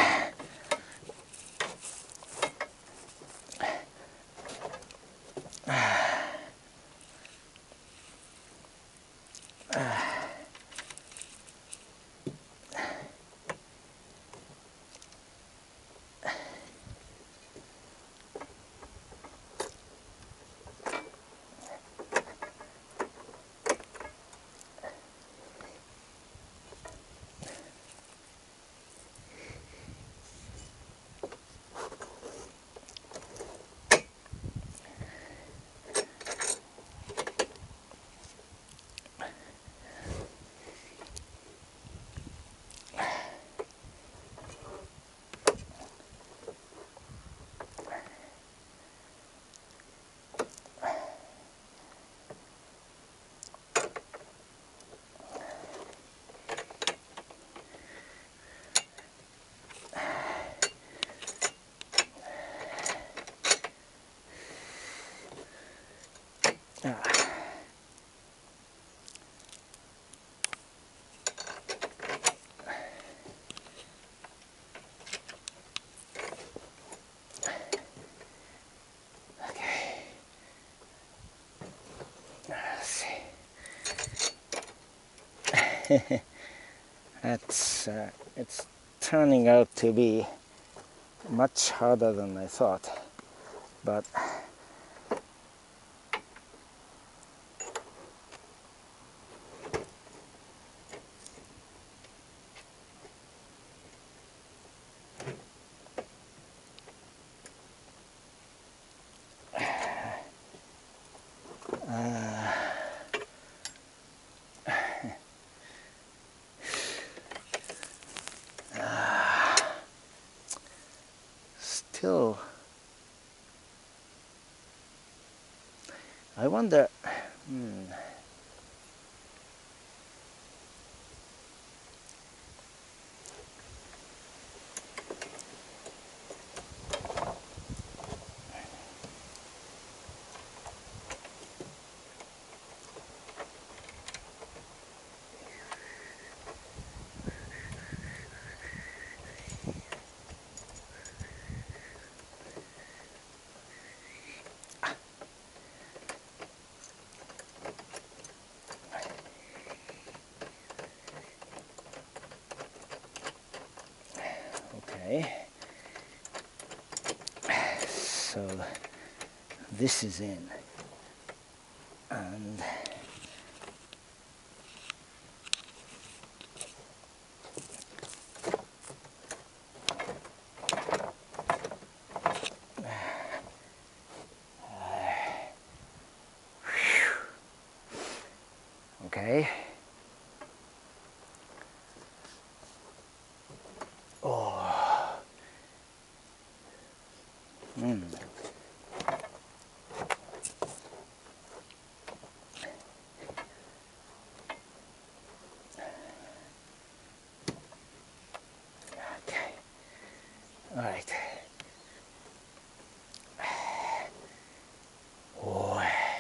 Ah. That's uh, it's turning out to be much harder than I thought, but uh, uh, still, I wonder. Hmm, okay, so this is in, and okay. Oh. Mm. Okay. All right. Oh.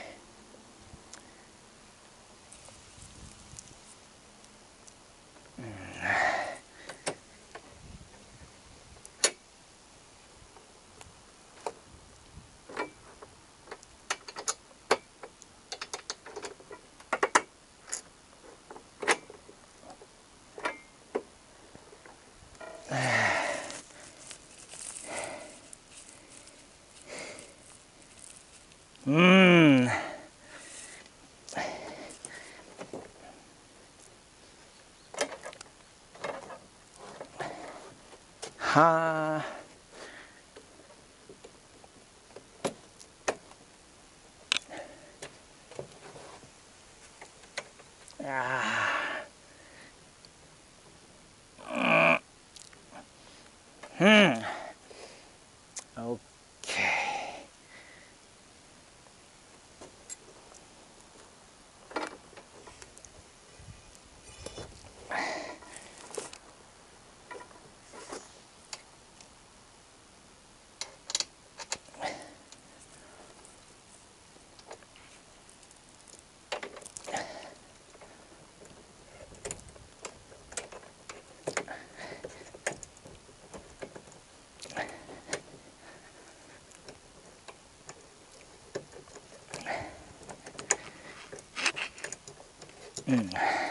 Mmm. Ha. Ah. Hmm. Okay. Mm.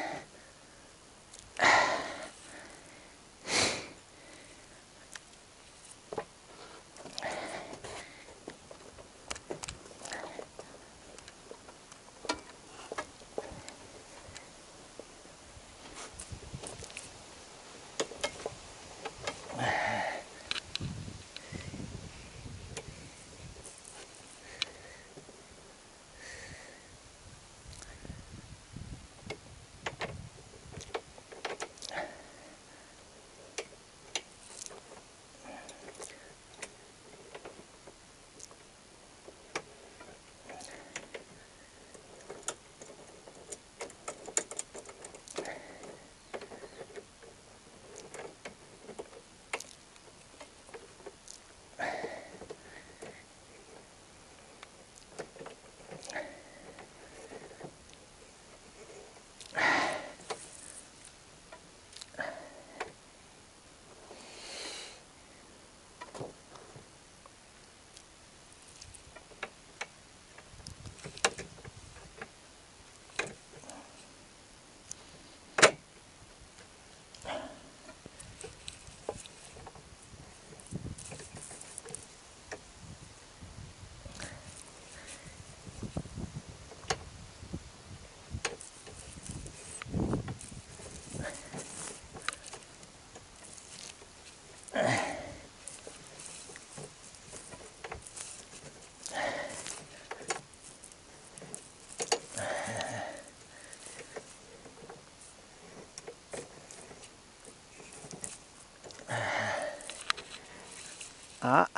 Ah.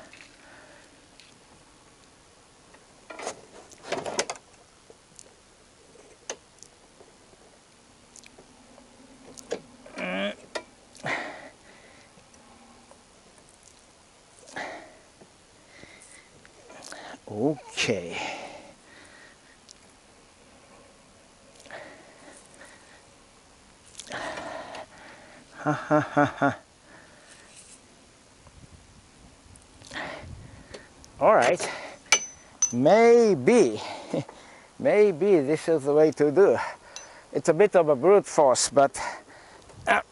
Okay. Ha ha ha ha. All right. Maybe, maybe this is the way to do. It's a bit of a brute force, but uh,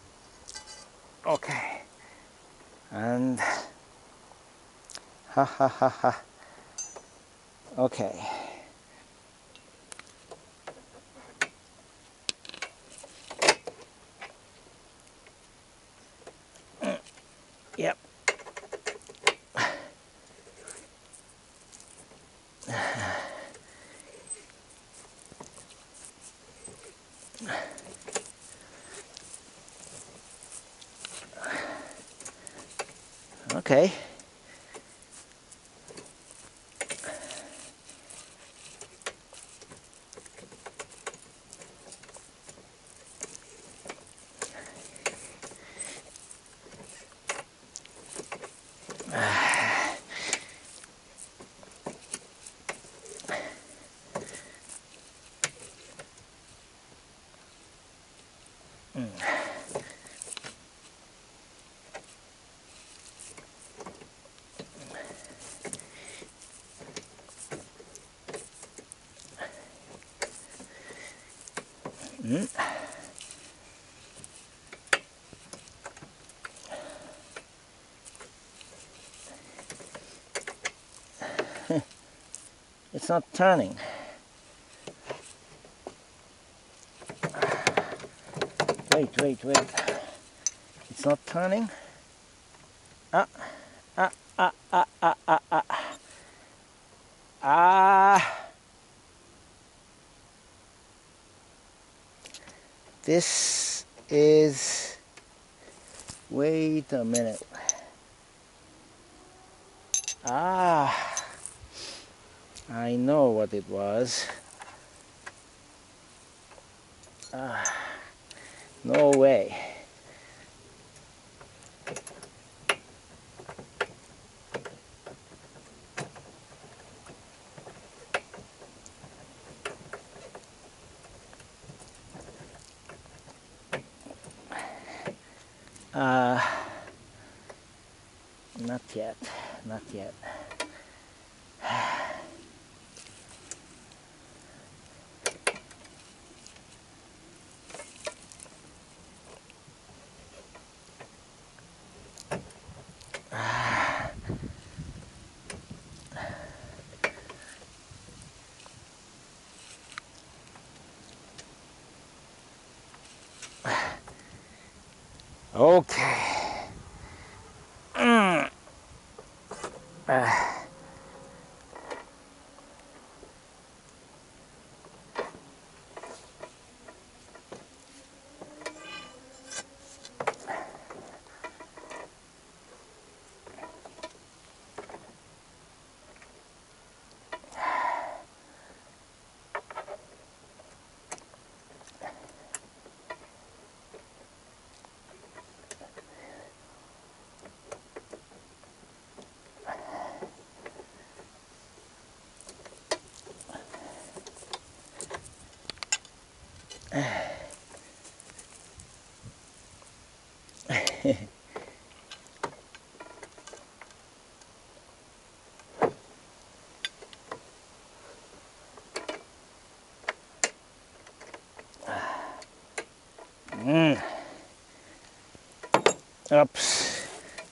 okay. And ha ha ha ha. Okay. Yep. Okay. Mm. It's not turning. Wait, wait, wait. It's not turning. Ah, ah, ah, ah, ah, ah, ah. Ah. this is, wait a minute. Ah, I know what it was. Ah, no way. Uh, not yet, not yet. Okay. Mm. Uh. Mm. Oops.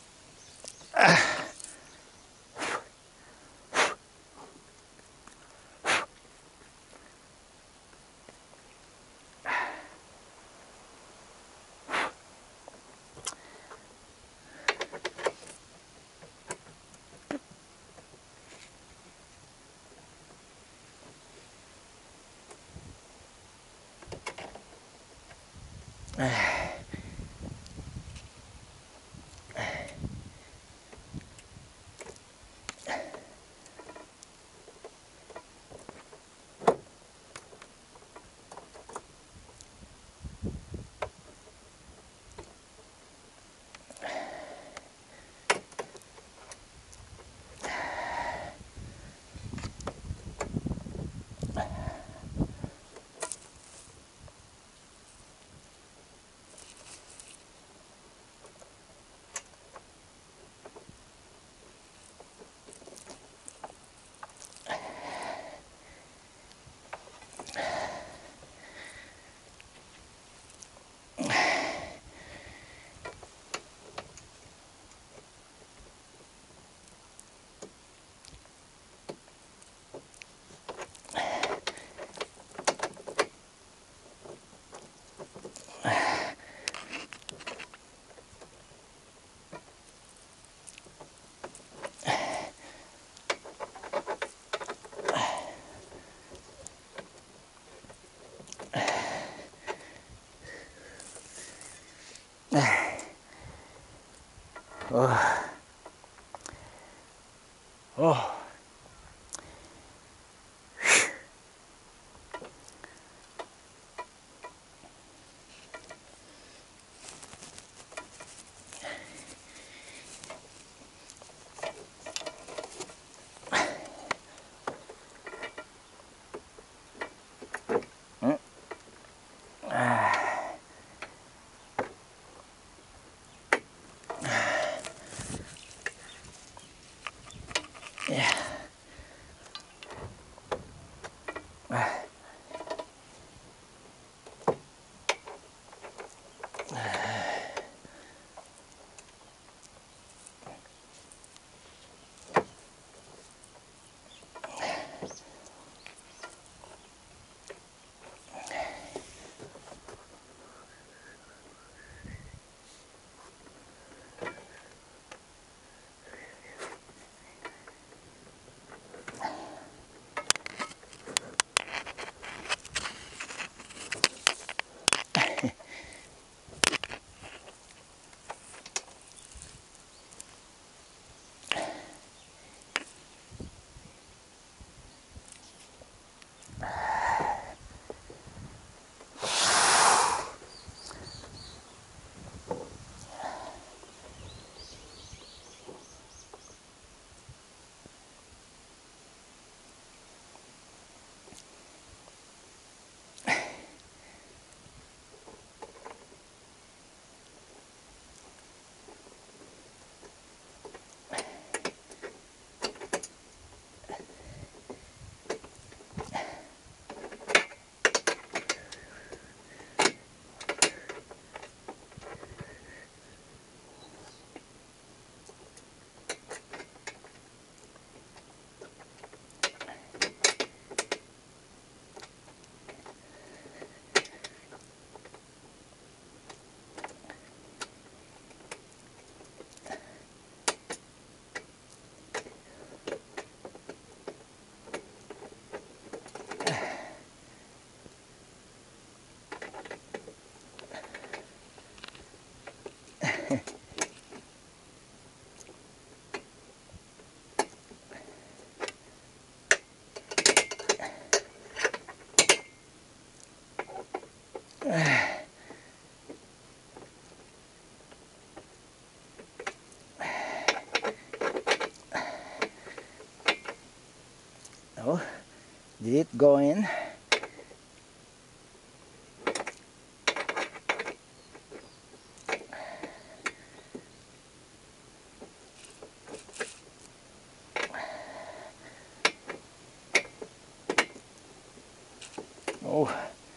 Oh. Oh. Mm. Ah. Yeah. Oh, did it go in? Oh.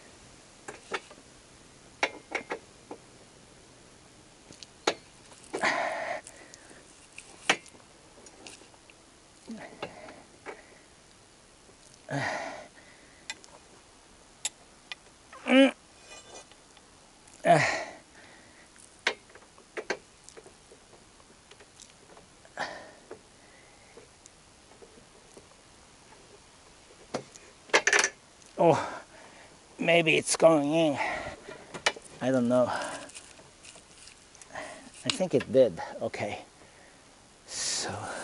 Mm. Uh. Oh, maybe it's going in. I don't know. I think it did. Okay. So